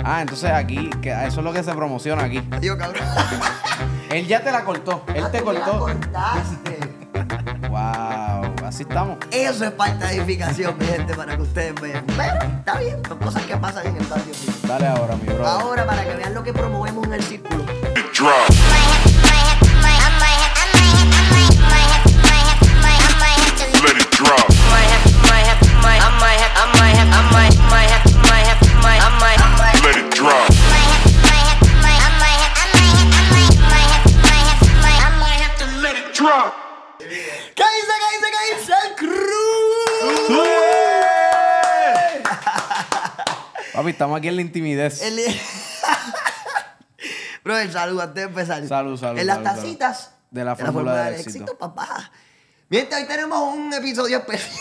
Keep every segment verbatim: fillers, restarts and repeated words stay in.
Ah, entonces aquí, que eso es lo que se promociona aquí. Digo, cabrón. Él ya te la cortó. Él Ah, te tú me la cortó. cortaste. Wow, así estamos. Eso es falta de edificación, mi gente, para que ustedes vean. Pero está bien, son cosas que pasan en el barrio. Dale ahora, mi bro. Ahora, para que vean lo que promovemos en el círculo. Let it drop. Let it drop. Let it drop. ¿Qué dice, qué dice, qué dice el crew? Papi, estamos aquí en la intimidez. El... Bro, el saludo antes de empezar. Salud, salud, En las salud, salud. tacitas De la fórmula del éxito. papá. Mientras hoy tenemos un episodio especial.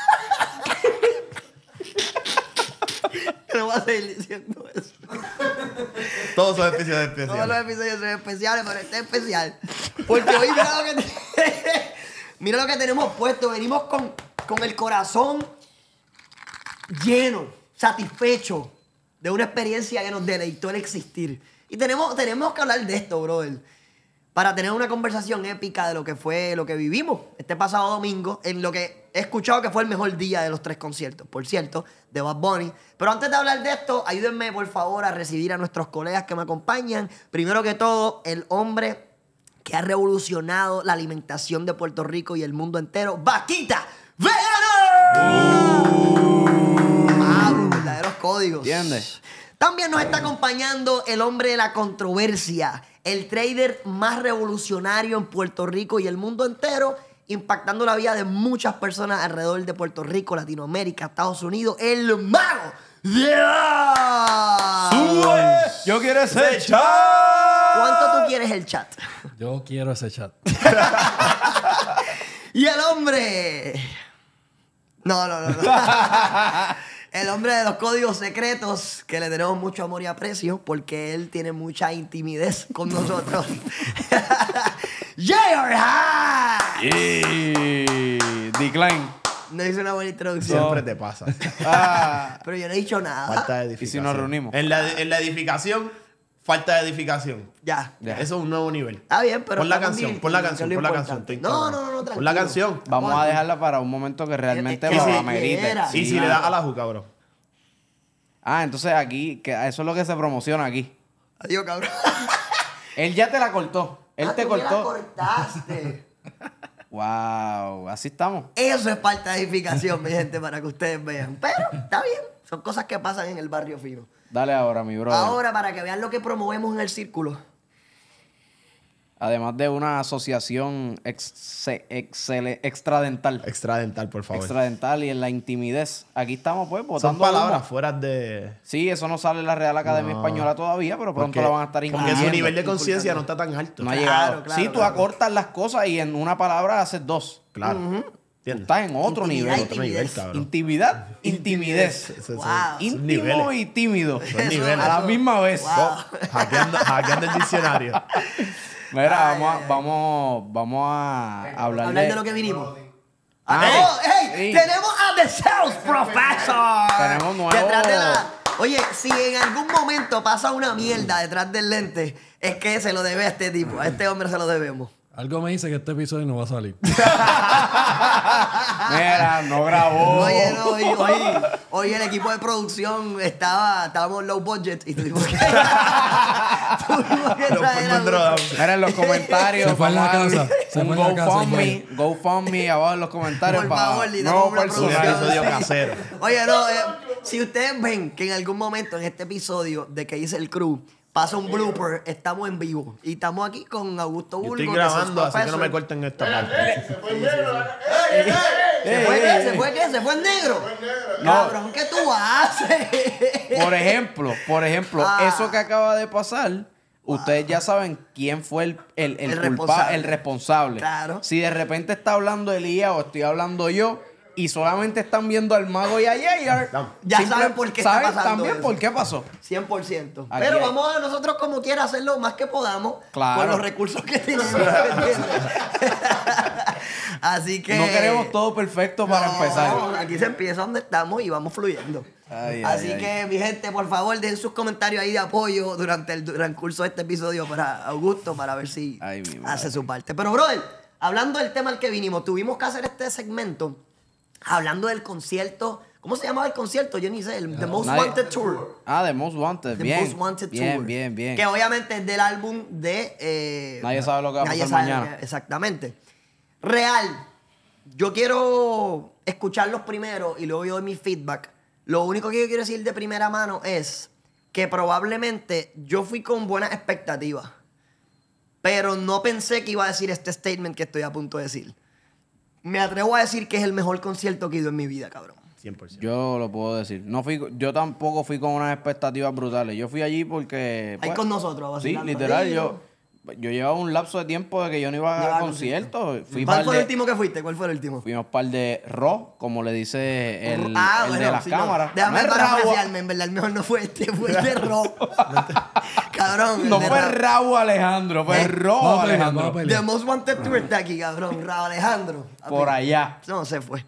No voy a seguir diciendo eso. Todos son episodios Todos los especiales. episodios son especiales, pero este es especial. Porque hoy mira lo que, te- mira lo que tenemos puesto. Venimos con, con el corazón lleno, satisfecho de una experiencia que nos deleitó el existir. Y tenemos, tenemos que hablar de esto, brother. Para tener una conversación épica de lo que fue, lo que vivimos este pasado domingo, en lo que he escuchado que fue el mejor día de los tres conciertos, por cierto, de Bad Bunny. Pero antes de hablar de esto, ayúdenme, por favor, a recibir a nuestros colegas que me acompañan. Primero que todo, el hombre que ha revolucionado la alimentación de Puerto Rico y el mundo entero, Vaquita Vegano. Pablo, verdaderos códigos. ¿Entiendes? También nos está acompañando el hombre de la controversia, el trader más revolucionario en Puerto Rico y el mundo entero, impactando la vida de muchas personas alrededor de Puerto Rico, Latinoamérica, Estados Unidos, el mago de Oz. Yo quiero ese chat. ¿Cuánto tú quieres el chat? Yo quiero ese chat. Y el hombre... No, no, no, no. El hombre de los códigos secretos, que le tenemos mucho amor y aprecio, porque él tiene mucha intimidez con nosotros. J R. Y... Decline. No hice una buena introducción. Siempre te pasa. Ah, Pero yo no he dicho nada. Falta de ¿y edificación. si nos reunimos? En la, en la edificación, falta de edificación. Ya. Ya. Eso es un nuevo nivel. Está bien, pero... Pon la estamos canción, pon la divirtiendo, canción, que es pon lo la canción. importante. estoy No, cabrón. no, no, no, tranquilo. Pon la canción. Vamos a dejarla para un momento que realmente Que- lo que amerite. quiera. Y si Sí. le das a la juca, bro. Ah, entonces aquí, que eso es lo que se promociona aquí. Adiós, cabrón. Él ya te la cortó. Él Ah, te tú me la cortó. cortaste. Wow, así estamos. Eso es falta de edificación, mi gente, para que ustedes vean. Pero está bien. Son cosas que pasan en el barrio fino. Dale ahora, mi brother. Ahora, para que vean lo que promovemos en el círculo. Además de una asociación ex- excele- extradental. Extradental, por favor. Extradental y en la intimidez. Aquí estamos, pues, Son botando palabras humo. fuera de... Sí, eso no sale en la Real Academia No. Española todavía, pero pronto Porque, la van a estar porque incluyendo. su nivel de conciencia no está tan alto. No ha Claro, llegado. claro, sí, tú claro. acortas las cosas y en una palabra haces dos. Claro. Tú ¿Entiendes? estás en otro Intimidad, nivel. Otro nivel, cabrón. Intimidad, intimidez. Eso- eso- Wow. son Íntimo niveles. y tímido. Son niveles. A la misma vez. Wow. Hackeando, hackeando el diccionario. Mira, Ay, vamos, a, ay, ay. vamos, vamos a hablar, Hablar de... de lo que vinimos. Ah, ¡Oh, hey! sí. Tenemos a The Sales Professor. Tenemos nuevo- Detrás de la... Oye, si en algún momento pasa una mierda detrás del lente, es que se lo debe a este tipo. A este hombre se lo debemos. Algo me dice que este episodio no va a salir. Mira, no grabó. Oye, no, hoy, hoy, hoy el equipo de producción estaba, estábamos low budget y tuvimos que, tuvimos que Lo traer pongo en droga. a... Mira en los comentarios. Se fue en la vamos a casa, abrir se un fue en la casa, GoFundMe. GoFundMe abajo en los comentarios. Por para favor, le nuevo damos una Un personal. producción. episodio casero. Oye, no, eh, si ustedes ven que en algún momento en este episodio de que hice el crew pasa un blooper, estamos en vivo. Y estamos aquí con Augusto Yo Burgos. estoy de grabando, Sus así que no me Professor. corten esta parte. ¿Se fue qué? ¿Se fue qué? ¿Se fue el negro? No. Cabrón, ¿qué tú haces? Por ejemplo, por ejemplo, Ah. eso que acaba de pasar, ustedes ya saben quién fue el, el, el, El culpa- responsable. el responsable. Claro. Si de repente está hablando Elías o estoy hablando yo y solamente están viendo al mago y a Jayar, Ya simple- saben por qué está saben pasando también eso. por qué pasó. cien por ciento. Aquí Pero hay- vamos a nosotros como quiera hacer lo más que podamos Claro. con los recursos que tenemos. ¿me entiendes? Así que... No queremos todo perfecto para No, empezar. Aquí se empieza donde estamos y vamos fluyendo. Ay, Así ay, que, ay. mi gente, por favor, dejen sus comentarios ahí de apoyo durante el transcurso de este episodio para Augusto, para ver si Ay, mi madre. hace su parte. Pero, brother, hablando del tema al que vinimos, tuvimos que hacer este segmento hablando del concierto. ¿Cómo se llamaba el concierto? Yo ni sé. El The Most Nadie- Wanted Tour. Ah, The Most Wanted. The bien. Most Wanted bien, Tour. bien, bien. Que obviamente es del álbum de... eh, Nadie sabe lo que va a Nadie pasar sabe lo mañana. que- exactamente. Real. Yo quiero escucharlos primero y luego yo doy mi feedback. Lo único que yo quiero decir de primera mano es que probablemente yo fui con buenas expectativas. Pero no pensé que iba a decir este statement que estoy a punto de decir. Me atrevo a decir que es el mejor concierto que he ido en mi vida, cabrón. cien por ciento. Yo lo puedo decir. No fui, yo tampoco fui con unas expectativas brutales. Yo fui allí porque... Ahí pues, con nosotros, Sí, vacilando. literal. Sí, Yo, yo llevaba un lapso de tiempo de que yo no iba a Llevaba conciertos. Fui ¿Cuál par fue el de- último que fuiste? ¿Cuál fue el último? Fuimos par de Raw, como le dice el, Ah, el bueno, de las sí, no. cámaras. Déjame no es Raw, parafrasearme, en verdad, el mejor no fue este, fue el de Ro. Cabrón, el no de fue Ra- Raw Alejandro, fue Eh, Raw vamos a pelear, Alejandro. vamos a The pelear. Most Wanted Tour está aquí, cabrón. Raúl Alejandro. Por allá. No, se fue.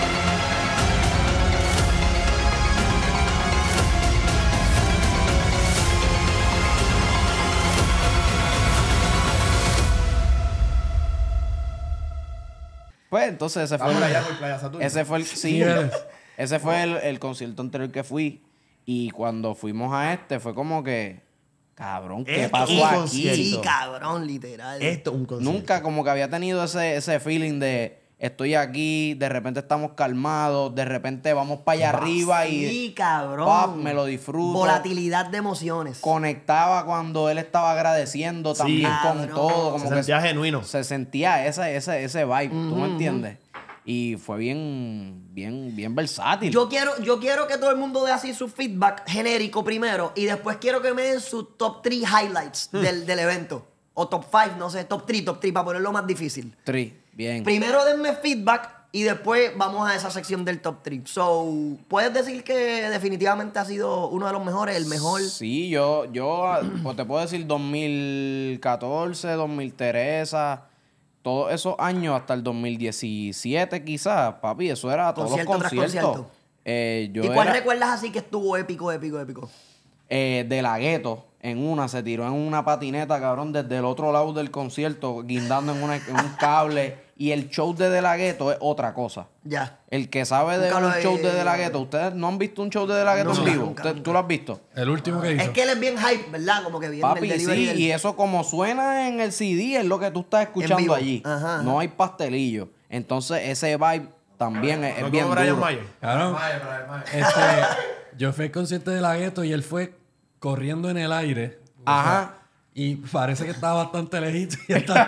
Pues entonces ese fue Vamos el, allá por Playa Saturno. ese fue el sí, Niveles. ese fue el, el concierto anterior que fui y cuando fuimos a este fue como que cabrón, ¿qué Esto pasó es un aquí? concierto. Sí, cabrón, literal. Esto es un concierto. Nunca como que había tenido ese, ese feeling de estoy aquí, de repente estamos calmados, de repente vamos para allá arriba y Sí, cabrón. pap, me lo disfruto. Volatilidad de emociones. Conectaba cuando él estaba agradeciendo también con cabrón. todo, como Se que sentía genuino. se sentía ese, ese, ese vibe, ¿tú me entiendes? Y fue bien, bien, bien versátil. Yo quiero, yo quiero que todo el mundo dé así su feedback genérico primero y después quiero que me den sus top tres highlights del, del evento. O top cinco, no sé, top tres, top tres, para ponerlo más difícil. Tri, bien. Primero denme feedback y después vamos a esa sección del top tres. So, ¿puedes decir que definitivamente ha sido uno de los mejores, el mejor? Sí, yo, yo pues te puedo decir dos mil catorce, dos mil trece, todos esos años hasta el dos mil diecisiete quizás, papi, eso era todos los Concierto tras conciertos. concierto. Eh, yo ¿Y cuál era, recuerdas así que estuvo épico, épico, épico? eh, de la gueto, en una, se tiró en una patineta, cabrón, desde el otro lado del concierto, guindando en, una- en un cable. Y el show de De La Ghetto es otra cosa. Ya. El que sabe de Nunca lo un he- show de De La Ghetto, ¿ustedes no han visto un show de De La Ghetto No, en vivo? nunca, ¿Usted- nunca. ¿Tú lo has visto? El último que hizo. Es que él es bien hype, ¿verdad? Como que viene Papi, el delivery sí, del- y eso como suena en el C D es lo que tú estás escuchando vivo. allí. Ajá, ajá. No hay pastelillo. Entonces ese vibe también es, es No bien como Brian duro. Mayer. Cabrón, este, yo fui al concierto de La Ghetto y él fue corriendo en el aire. o Ajá. sea, y parece que estaba bastante lejito y estaba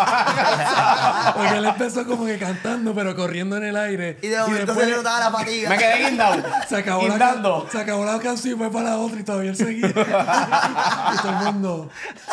explotado. Porque él empezó como que cantando, pero corriendo en el aire. Y de momento después se le notaba la fatiga. Me quedé guindado. se acabó, la, guindando. can- se acabó la canción y fue para la otra y todavía él seguía. y todo el mundo.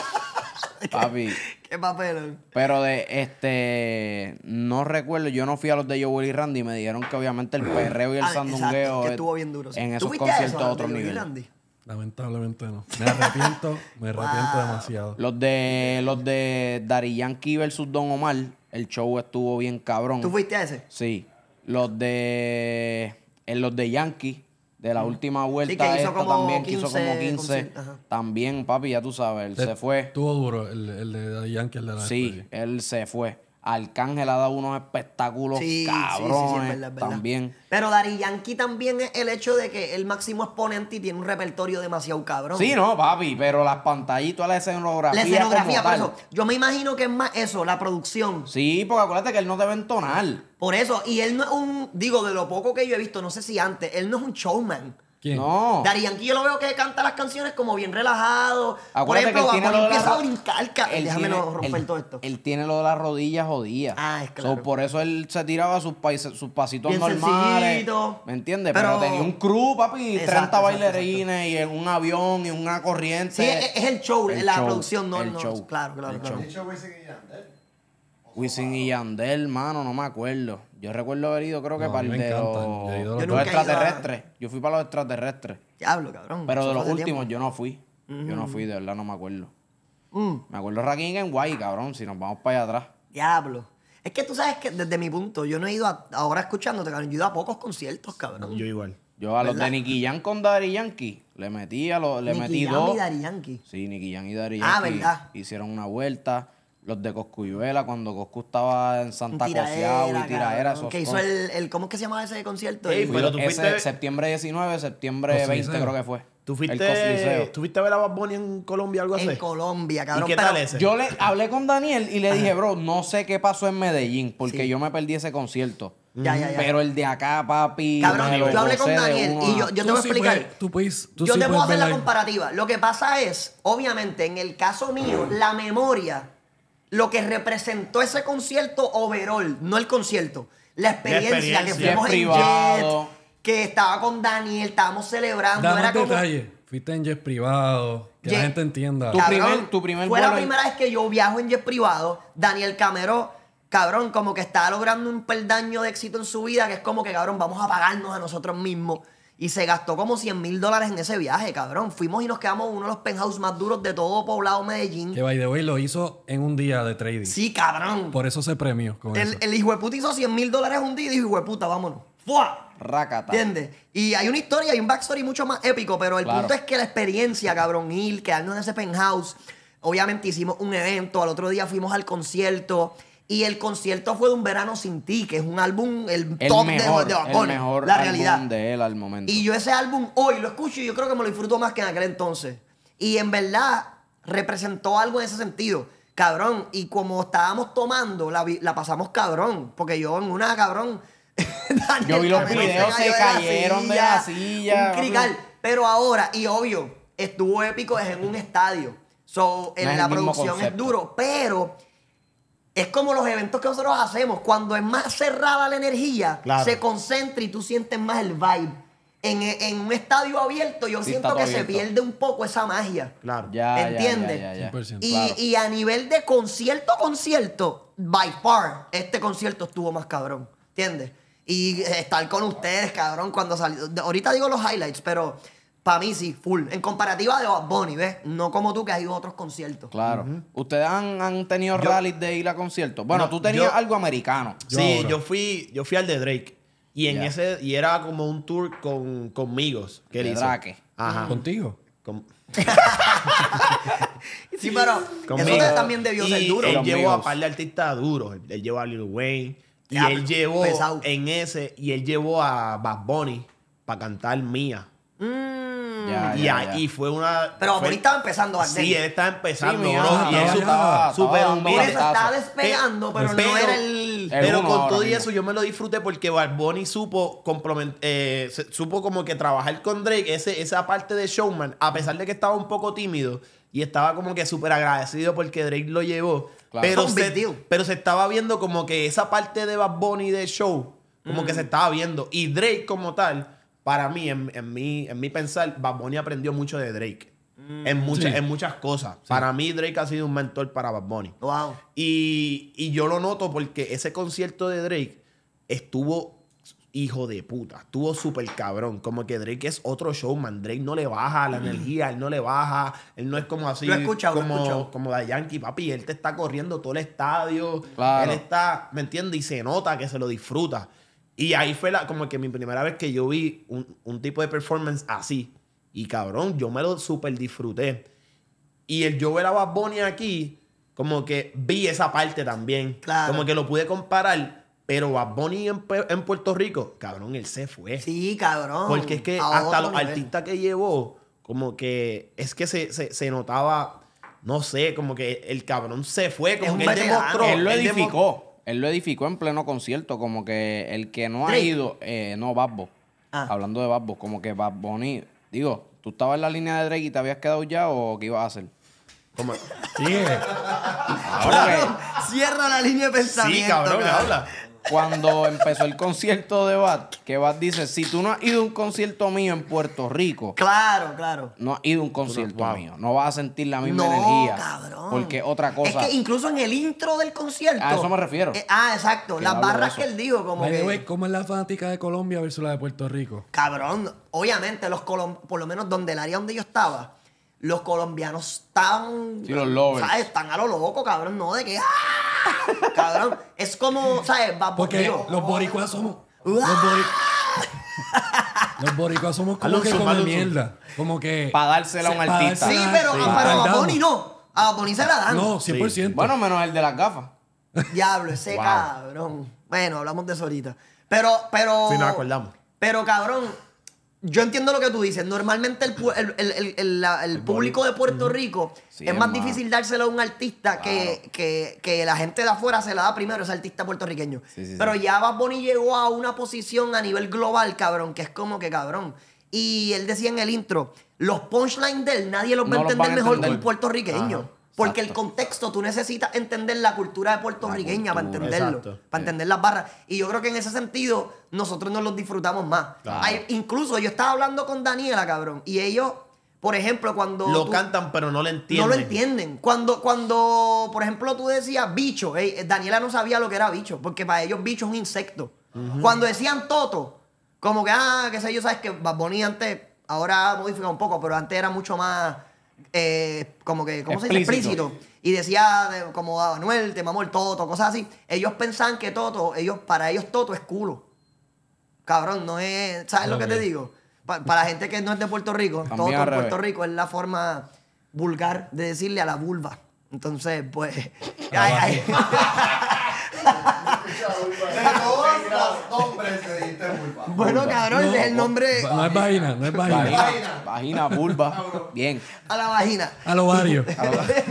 Papi. Qué papel. Pero de este no recuerdo, yo no fui a los de Joel y Randy, me dijeron que obviamente el perreo y el Ah, sandungueo exacto, que es- estuvo bien duro. sí. en ¿Tú esos fuiste a eso, conciertos a otro de Joey nivel. Randy? Lamentablemente no. Me arrepiento, me arrepiento demasiado. Los de los de Daddy Yankee versus Don Omar, el show estuvo bien cabrón. ¿Tú fuiste a ese? Sí. Los de en los de Yankee de la última vuelta que hizo esta como también que hizo como quince quince conciertos, ajá. también, papi, ya tú sabes, él se fue. Estuvo duro el, el de Daddy Yankee, el de la Sí, despedida. él se fue. Arcángel ha dado unos espectáculos Sí, sí, sí, sí, cabrones es verdad, es verdad. también. Pero Daddy Yankee también es el hecho de que el máximo exponente y tiene un repertorio demasiado cabrón. Sí, no, papi, pero las pantallitas, la escenografía. La escenografía, como por tal. eso. Yo me imagino que es más eso, la producción. Sí, porque acuérdate que él no debe entonar. Por eso. Y él no es un, digo, de lo poco que yo he visto, no sé si antes, él no es un showman. ¿Quién? No. Daddy Yankee yo lo veo que canta las canciones como bien relajado. Por Acuérdate ejemplo, que él tiene cuando lo de la empieza a ro- brincar, ca- él déjame tiene- no romper él- todo esto. Él tiene lo de las rodillas jodidas. Ah, es claro. So, por eso él se tiraba sus, pais- sus pasitos Bien normales. sencillito. ¿Me entiendes? Pero, Pero- tenía un crew, papi, Exacto, treinta exacto, bailarines y en un avión y una corriente. Sí, es, es el show, El la show, producción, no, el no. show, Claro, claro, el claro. show. Wisin y Yandel, mano, no me acuerdo. Yo recuerdo haber ido, creo que No, para a el mí me de encantan. los, Yo he ido a los los- Yo nunca he ido a- extraterrestres. Yo fui para los extraterrestres. Diablo, cabrón. Pero eso de fue los hace últimos tiempo. yo no fui. Yo no fui, de verdad no me acuerdo. Mm, Me acuerdo Rakim en Guay, cabrón, si nos vamos para allá atrás. diablo. Es que tú sabes que desde mi punto, yo no he ido a, ahora escuchándote, cabrón, yo he ido a pocos conciertos, cabrón. Yo igual. Yo a los ¿Verdad? de Nicky Jam con Daddy Yankee le metí, a los, le Nicky metí Jam dos. y Daddy Yankee. Sí, Nicky Jam y Daddy Ah, Yankee ¿verdad? hicieron una vuelta. Los de Coscuyuela, cuando Coscu estaba en Santa Tiraera, Cociao y Tiraera. cabrón, esos que hizo con- el, el... ¿Cómo es que se llamaba ese concierto? Ey, El- pero tú Ese fuiste- septiembre diecinueve, septiembre Cosliceo. veinte creo que fue. ¿Tú El fuiste, Cosliceo. ¿Tú fuiste a ver a Bad Bunny en Colombia algo así? en Colombia, cabrón. ¿Y qué pero- tal ese? Yo le hablé con Daniel y le dije, bro, no sé qué pasó en Medellín, porque Sí. yo me perdí ese concierto. Ya, ya, ya. Pero el de acá, papi. Cabrón, me lo yo hablé con gocé de Daniel uno y a- yo, yo te Tú voy a sí explicar. puedes- tú puedes- tú yo sí te puedo puedes hacer ver la la- comparativa. Lo que pasa es, obviamente, en el caso mío, la memoria, lo que representó ese concierto overall, no el concierto, la experiencia, que experiencia. fuimos Jet en privado. Jet, que estaba con Daniel, estábamos celebrando, Da era más como... detalles. Fuiste en jet privado. Que Jet- la gente entienda. Tu primer- tu primer fue la vuelo en- primera vez que yo viajo en jet privado. Daniel Camero, cabrón, como que está logrando un peldaño de éxito en su vida, que es como que, cabrón, vamos a pagarnos a nosotros mismos. Y se gastó como cien mil dólares en ese viaje, cabrón. Fuimos y nos quedamos en uno de los penthouse más duros de todo poblado Medellín. Que by the way lo hizo en un día de trading. Sí, cabrón. Por eso se premió con El, eso. el hijo de puta hizo cien mil dólares un día y dijo, hijo de puta, vámonos. ¡Fua! Rácata. ¿Entiendes? Y hay una historia, hay un backstory mucho más épico, pero el Claro. punto es que la experiencia, cabrón, ir, quedarnos en ese penthouse. Obviamente hicimos un evento, al otro día fuimos al concierto. Y el concierto fue de Un Verano Sin Ti, que es un álbum, el, El top mejor, de, de Bad el Bunny, mejor la álbum realidad. de él al momento. Y yo ese álbum hoy lo escucho y yo creo que me lo disfruto más que en aquel entonces. Y en verdad representó algo en ese sentido. Cabrón, y como estábamos tomando, la, vi- la pasamos cabrón. Porque yo en una, cabrón... Daniel Yo vi los Camero videos, cayó se de cayeron de la silla, Un crical. Pero ahora, y obvio, estuvo épico es en un estadio. So, en No es la el mismo producción es concepto. duro. Pero es como los eventos que nosotros hacemos. Cuando es más cerrada la energía, Claro. se concentra y tú sientes más el vibe. En, en un estadio abierto, yo Sí, siento está que todo se abierto. pierde un poco esa magia. Claro. Ya, ya, ¿Entiendes? ya, ya, ya. cien por ciento. Y, Claro. y a nivel de concierto, concierto, by far, este concierto estuvo más cabrón. ¿Entiendes? Y eh, estar con ustedes, cabrón, cuando salió. de- Ahorita digo los highlights, pero para mí sí, full. En comparativa de Bad Bunny, ¿ves? No como tú que has ido a otros conciertos. Claro. ¿Ustedes han, han tenido Yo- rallies de ir a conciertos? Bueno, No, tú tenías yo- algo americano. Yo sí, ahora. yo fui, yo fui al de Drake. Y en Ya. ese, y era como un tour con, conmigo. Que él De hizo. Drake. Ajá. ¿Contigo? Con- Sí, pero conmigo. eso también debió y ser duro. Él Los llevó a amigos. par de artistas duros. Él, él llevó a Lil Wayne. Y Ya, él llevó pesado. en ese, y él llevó a Bad Bunny para cantar Mía. Mm. Ya, y ya, ahí ya. fue una. Pero Bad fue- Bunny estaba empezando a Sí, él estaba empezando, Sí, Mía, bro, estaba- y él estaba- súper estaba súper dando Por humilde. eso estaba despegando, pero, no Pero- era el... El Pero uno con ahora todo y mismo. eso yo me lo disfruté porque Bad Bunny supo complement- eh, se- supo como que trabajar con Drake, ese, esa parte de showman, a pesar de que estaba un poco tímido y estaba como que súper agradecido porque Drake lo llevó. Claro. Pero, Fue un big se, deal. pero se estaba viendo como que esa parte de Bad Bunny de show, como Mm. que se estaba viendo. Y Drake como tal, para mí, en, en mi, en mi pensar, Bad Bunny aprendió mucho de Drake. Mm. En, muchas, Sí. en muchas cosas. Para mí, Drake ha sido un mentor para Bad Bunny. Wow. Y, y yo lo noto porque ese concierto de Drake estuvo hijo de puta. Estuvo súper cabrón. Como que Drake es otro showman. Drake no le baja la energía, él no le baja. Él no es como así. Lo he escuchado, lo he como, escuchado. como da Yankee, papi. Él te está corriendo todo el estadio. Claro. Él está, ¿me entiendes? Y se nota que se lo disfruta. Y ahí fue la, como que mi primera vez que yo vi un, un tipo de performance así. Y cabrón, yo me lo súper disfruté. Y el yo ver a Bad Bunny aquí, como que vi esa parte también. Claro. Como que lo pude comparar. Pero Bad Bunny en, Pe- en Puerto Rico, cabrón, él se fue. Sí, cabrón. Porque es que A hasta otro los nivel. artistas que llevó, como que es que se, se, se notaba, no sé, como que el cabrón se fue. Es Como un que él veterano. demostró. Él lo él demo- edificó. Él lo edificó en pleno concierto. Como que el que no ha Drake. ido, eh, no, Babbo. Ah. Hablando de Babbo, como que Bad Bunny, digo, ¿tú estabas en la línea de Drake y te habías quedado ya o qué ibas a hacer? como- Sigue. Ahora Cierra la línea de pensamiento. Sí, cabrón, habla. que cuando empezó el concierto de Bad, que Bad dice, si tú no has ido a un concierto mío en Puerto Rico, Claro, claro. no has ido a un concierto wow. mío, no vas a sentir la misma No, energía. cabrón. Porque otra cosa. Es que incluso en el intro del concierto. A eso me refiero. Eh, ah, exacto. Que Las hablo de barras eso. que él dijo, como By the que. way, ¿cómo es la fanática de Colombia versus la de Puerto Rico? Cabrón, obviamente, los colom por lo menos donde el área donde yo estaba, los colombianos están. Sí, los lovers. ¿Sabes? Están a lo loco, cabrón, no de que. ¡ah! Cabrón, es como, ¿sabes? Va Porque digo, los boricuas somos... ¡Uah! Los, bori- Los boricuas somos Hazle como un que zoom, come hazle un zoom. mierda. Como que... Pa' dársela a un pa' artista. Sí, dársela- pero, sí. pero a Bad Damos. Bunny no. A Bad Bunny se la dan. No, cien por ciento. Bueno, menos el de las gafas. Diablo, ese Wow. cabrón. Bueno, hablamos de eso ahorita. Pero, pero... Sí, nos acordamos. Pero, cabrón, yo entiendo lo que tú dices. Normalmente el, pu- el, el, el, el- la- el público de Puerto Rico Sí, es es más más- difícil dárselo a un artista que, que, que la gente de afuera se la da primero a ese artista puertorriqueño. Sí, sí, Pero sí. ya Bad Bunny llegó a una posición a nivel global, cabrón, que es como que cabrón. Y él decía en el intro, los punchlines de él nadie los va a No los entender van a mejor que entender. un puertorriqueño. Ajá, Porque el exacto. contexto, tú necesitas entender la cultura de puertorriqueña para cultura, entenderlo, exacto. para Sí. entender las barras. Y yo creo que en ese sentido, nosotros nos los disfrutamos más. Claro. Hay- incluso yo estaba hablando con Daniela, cabrón, y ellos, por ejemplo, cuando... Lo tú- cantan, pero no lo entienden. no lo entienden. Cuando, cuando, por ejemplo, tú decías bicho, eh, Daniela no sabía lo que era bicho, porque para ellos bicho es un insecto. Cuando decían toto, como que, ah, qué sé yo, sabes que Bad Bunny antes, ahora ha modificado un poco, pero antes era mucho más, eh, como que, ¿cómo se dice? Explícito. Explícito. Y decía, de- como a Anuel, te mamó el toto, cosas así. Ellos pensaban que toto, ellos, para ellos toto es culo. Cabrón, no es, ¿sabes lo que te Ok. digo? Pa- para la gente que no es de Puerto Rico, También toto al en revés. Puerto Rico es la forma vulgar de decirle a la vulva. Entonces, pues. ay, ay. Bueno, cabrón, ese es el nombre No, no es vagina, no es vagina. Vagina, vagina, vulva. Bien. a la vagina. Al ovario. A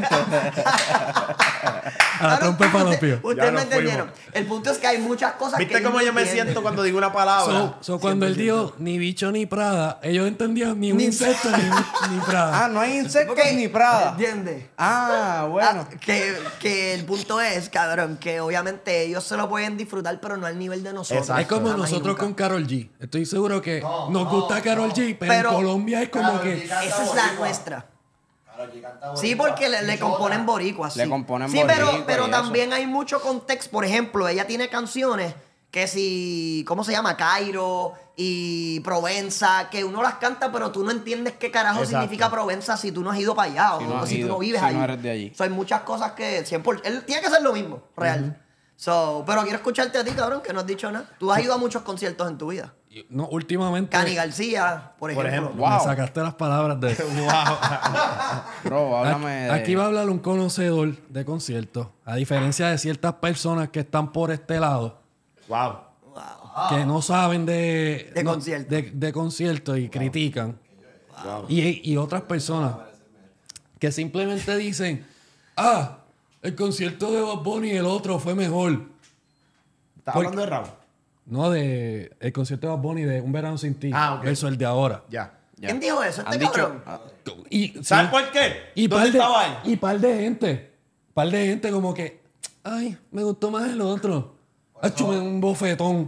la Claro, trompa de ustedes- falopio. Ustedes Ya me nos entendieron. El punto es que hay muchas cosas que. ¿Viste ellos cómo no yo me entienden. siento cuando digo una palabra? So, so cuando él dijo ni bicho ni Prada, ellos entendían ni un Ni- insecto ni, ni Prada. Ah, no hay insectos Ok, ni Prada. ¿Entiendes? Ah, bueno. Ah, que, que el punto es, cabrón, que obviamente ellos se lo pueden disfrutar, pero no al nivel de nosotros. Exacto. Es como Jamás y nosotros nunca. con Karol G. Estoy seguro que nos gusta Karol G, pero, Pero- en Colombia es como que... Esa es la nuestra. Sí, porque le, le componen boricuas. Le sí. componen Sí, pero, boricua pero y también hay mucho contexto. Por ejemplo, ella tiene canciones que si, ¿cómo se llama? Cairo y Provenza, que uno las canta, pero tú no entiendes qué carajo Exacto. significa Provenza si tú no has ido para allá Si o no has si tú ido, no vives si allí. no eres de allí. O sea, hay muchas cosas que cien por ciento él tiene que hacer lo mismo, real. So, pero quiero escucharte a ti, cabrón, que no has dicho nada. Tú has ido a muchos conciertos en tu vida. No, últimamente Cani García, por ejemplo. ejemplo. Wow. me sacaste las palabras de... Bro, háblame de... Aquí va a hablar un conocedor de conciertos. A diferencia de ciertas personas que están por este lado, Wow. que no saben de... De no, conciertos. De, de conciertos y critican. Y, y otras personas que simplemente dicen, ah, el concierto de Bad Bunny y el otro fue mejor. ¿Estás Por- hablando de Raúl? No de el concierto de Bad Bunny de Un Verano Sin Ti. Ah, ok. Versus el de ahora. Ya. Ya. ¿Quién dijo eso? Este Han dicho... cabrón. ah, Y, ¿Sabes sí, por qué? y ¿Dónde par de, estaba él? y par de gente. Par de gente como que, ay, me gustó más el otro. Achúme un bofetón.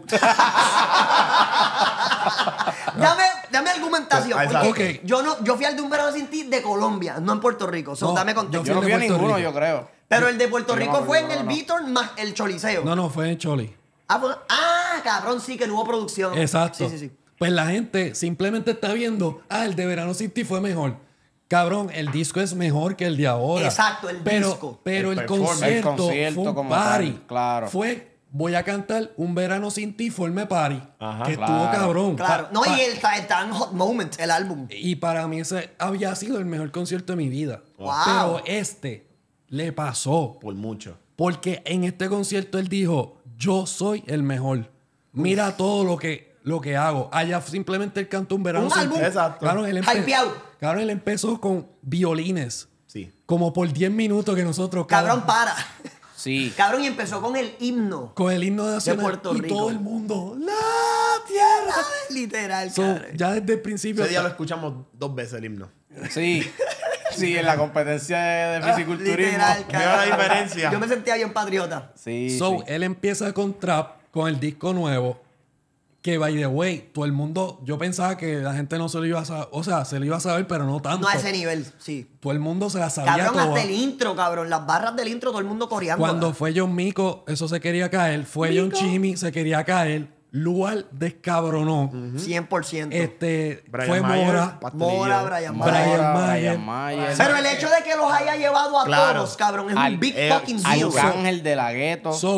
Dame, dame argumentación. Exacto. Porque Ok. yo, no, yo fui al de Un Verano Sin Ti de Colombia, no en Puerto Rico. So, No, dame yo contexto. Yo no de fui a Puerto ninguno, Rico. yo creo. Pero el de Puerto Yo no Rico me fue en acuerdo, el no. Beaton más el Choliseo. No, no, fue en Choli. Ah, fue- ah, cabrón, sí, que no hubo producción. Exacto. Sí, sí, sí. Pues la gente simplemente está viendo, ah, el de Verano Sin Ti fue mejor. Cabrón, el disco es mejor que el de ahora. Exacto, el pero, disco. Pero El el, performance. concierto, El concierto fue un como party. tal, claro. Fue, voy a cantar Un Verano Sin Ti, forme party. Ajá. que Claro. estuvo cabrón. Claro. Pa- No, pa- y el, está, está en Hot Moment, el álbum. Y para mí ese había sido el mejor concierto de mi vida. Wow. Pero este le pasó. Por mucho. Porque en este concierto él dijo, yo soy el mejor. Mira todo lo que, lo que hago. Allá simplemente él cantó Un Verano Un Sin álbum. Ti. Exacto. Claro, él, empe- Hypeado. claro, él empezó con violines. Sí. Como por diez minutos que nosotros... cada- Cabrón, para. Sí. Cabrón, y empezó con el himno. Con el himno nacional. Puerto y Rico. todo el mundo, ¡la tierra! Literal, So, cabrón. ya desde el principio... Ese día lo escuchamos dos veces el himno. Sí. Sí, en la competencia de, de fisiculturismo. Literal, Mira la cabrón. diferencia. Yo me sentía bien patriota. Sí, So, sí. él empieza con trap, con el disco nuevo, que by the way, todo el mundo, yo pensaba que la gente no se lo iba a saber, o sea, se lo iba a saber, pero no tanto. No a ese nivel, sí. Todo el mundo se la sabía Cabrón, toda. hasta el intro, cabrón. Las barras del intro, todo el mundo coreando. Cuando fue John Mico, eso se quería caer. Fue John Chimmy, se quería caer. Lugar descabronó. cien por ciento. Este, Brian fue Mayer, Mora. Pastelillo. Mora, Brian Brian Mayer. Mora, Mayer. Brian Mayer. Pero el hecho de que los haya llevado a Claro. todos, cabrón, es Al- un big eh, fucking deal. Arcángel de la gueto. So,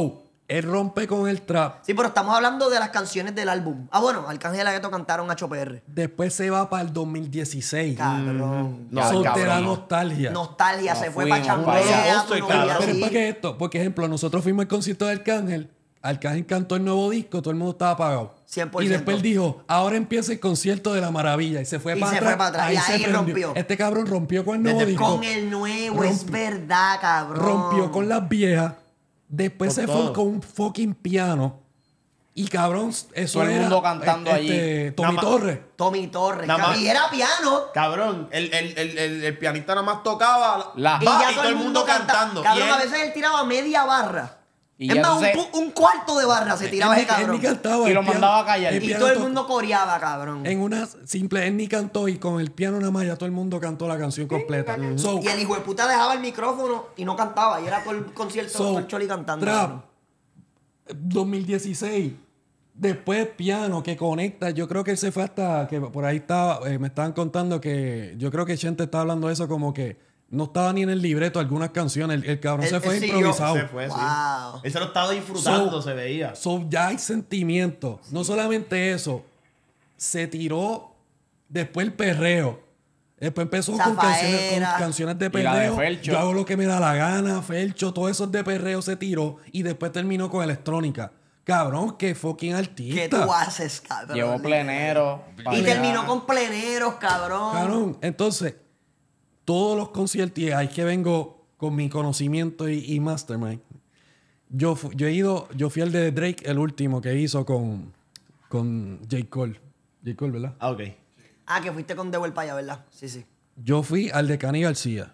él rompe con el trap. Sí, pero estamos hablando de las canciones del álbum. Ah, bueno, Arcángel y La Ghetto cantaron H P R. Después se va para el dos mil dieciséis. Cabrón. No, Eso te da cabrón, no. nostalgia. Nostalgia, No, se fue fuimos para para allá. Chambea, Agosto y tu cabrón. novia, Pero es sí. para que esto, por ejemplo, nosotros fuimos al concierto de Arcángel, Arcángel cantó el nuevo disco, todo el mundo estaba apagado. cien por ciento. Y después él dijo, ahora empieza el concierto de la maravilla. Y se fue Y para se atrás. fue para atrás, y se ahí prendió. rompió. Este cabrón rompió con el nuevo Desde- disco. Con el nuevo, es Rompió. verdad, cabrón. Rompió con las viejas. Después Con se todo. fue con un fucking piano. Y cabrón, eso Todo el era, mundo cantando este, allí. Tommy Nada más- Torres. Tommy Torres. Nada cabrón. más- Y era piano. Cabrón, el, el, el, el, el pianista nada más tocaba La- Y va, ya y todo el mundo canta- cantando. Cabrón, y a él- veces él tiraba media barra. Y es ya más, un, entonces- pu- un cuarto de barra se tiraba Él ese ni- él cabrón. ni cantaba. Y el lo piano- mandaba a callar. el Y piano todo el to- mundo coreaba, cabrón. En una simple, él ni cantó y con el piano nada más ya todo el mundo cantó la canción completa. So, Y el hijo de puta dejaba el micrófono y no cantaba. Y era todo el concierto so, todo el choli cantando. Trap, cabrón. dos mil dieciséis. Después piano que conecta. Yo creo que él se fue hasta que por ahí estaba. eh, me estaban contando que yo creo que Chente estaba hablando de eso como que no estaba ni en el libreto algunas canciones. El, el cabrón Él- se fue él siguió. improvisado. se fue, sí. Wow. Él se lo estaba disfrutando, So- se veía. So, ya hay sentimiento. No solamente eso. Se tiró después el perreo. Después empezó con canciones, con Zafaera. canciones de Y la de perreo. Fercho. Yo hago lo que me da la gana, Felcho, todo eso de perreo se tiró. Y después terminó con electrónica. Cabrón, qué fucking artista. ¿Qué tú haces, cabrón? Llevó plenero. pa' Y allá. terminó con pleneros, cabrón. Cabrón, entonces, todos los conciertos, y ahí que vengo con mi conocimiento y, y mastermind. Yo, fu- yo he ido, yo fui al de Drake, el último que hizo con, con J. Cole. J. Cole, ¿verdad? Ah, ok. Ah, que fuiste con The Well para allá, ¿verdad? Sí, sí. Yo fui al de Cani García.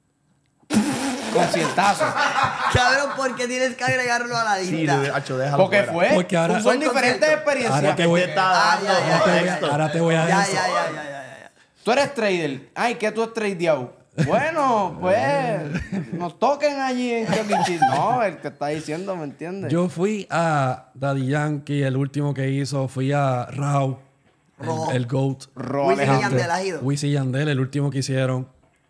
Conciertazo. Cabrón, ¿por qué tienes que agregarlo a la Sí, lista? de- hacho, déjalo Porque fuera. fue. Porque ahora- son diferentes Concierto. experiencias. Ahora te voy, Te está Ah, dando ya, ya, ahora te voy a- contexto. ahora te voy a Ya, decir. ya, ya, ya, ya, ya. Tú eres trader. Ay, ¿qué tú has tradeado? Bueno, pues nos toquen allí en Chuck E. Cheese. No, el que está diciendo, ¿me entiendes? Yo fui a Daddy Yankee, el último que hizo. Fui a Rao, Ro- el, el GOAT. Ro Wisin y Alejandro. Yandel, ¿has ido? Wisin y Yandel, el último que hicieron.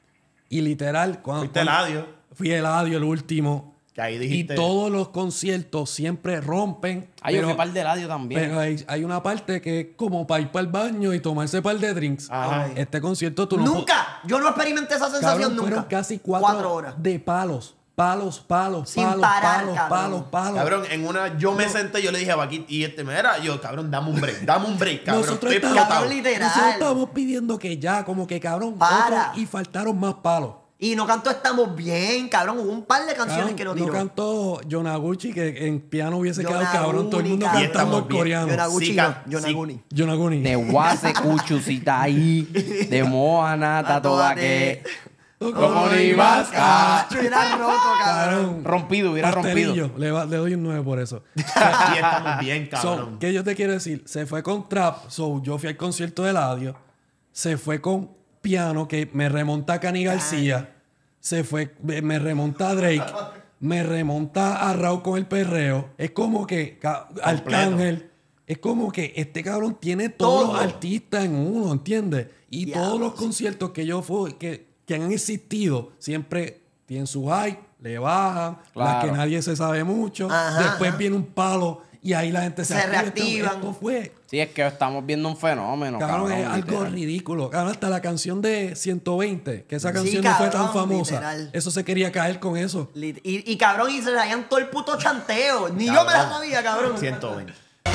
Y literal, cuando, Fuiste cuando- Eladio. fui Eladio, el último. Que ahí Y dijiste. todos los conciertos siempre rompen. Ay, yo pero, fui par de ladio también. pero hay, hay una parte que es como para ir para el baño y tomarse par de drinks. Ajá. Este concierto tú no po- Nunca. Yo no experimenté esa sensación Cabrón, nunca. fueron casi cuatro, Cuatro horas. de palos. Palos, palos, Sin palos, parar, palos, cabrón. palos, palos. Cabrón, en una, yo me senté, yo le dije a Vaquit, y este, mira, yo, cabrón, dame un break, dame un break, cabrón. Nosotros estoy estábamos, explotado. Cabrón, literal. nosotros estábamos pidiendo que ya, como que cabrón, Para. otro, y faltaron más palos. Y no cantó Estamos Bien, cabrón. Hubo un par de canciones Cabrón, que no no tiró. cantó Yonaguchi, que en piano hubiese quedado Yonaguni, cabrón, todo el mundo cabrón. cantando Y en estamos bien. coreano. Yonaguchi, Sí, no, ca- Yonaguni. Yonaguni. De Wase Cuchucita ahí. De Moana, Tatobaque. Como ni vasca. Yo era roto, cabrón. Cabrón. Rompido, hubiera rompido. Pastelillo. Le, va- le doy un nueve por eso. Y estamos bien, So, cabrón. ¿qué yo te quiero decir? Se fue con trap. So, yo fui al concierto de Eladio. Se fue con piano, que me remonta a Cani García. Se fue, me me remonta a Drake. Me remonta a Raúl con el perreo. Es como que ca- Arcángel. Es como que este cabrón tiene todos Todo. los artistas en uno, ¿entiendes? Y Diablo, todos los sí. conciertos que yo fui, que, que han existido, siempre tienen su hype, le bajan, las Claro. que nadie se sabe mucho. Ajá, Después ajá. viene un palo y ahí la gente se, Se activa. reactivan. Esto, esto fue, Sí, es que estamos viendo un fenómeno, cabrón, cabrón. es algo literal. ridículo. Cabrón, hasta la canción de ciento veinte, que esa Sí, canción no fue tan cabrón, famosa. literal. Eso se quería caer con eso. Lit- Y, y cabrón, y se traían todo el puto chanteo. Ni yo me la Cabrón. sabía, cabrón. ciento veinte.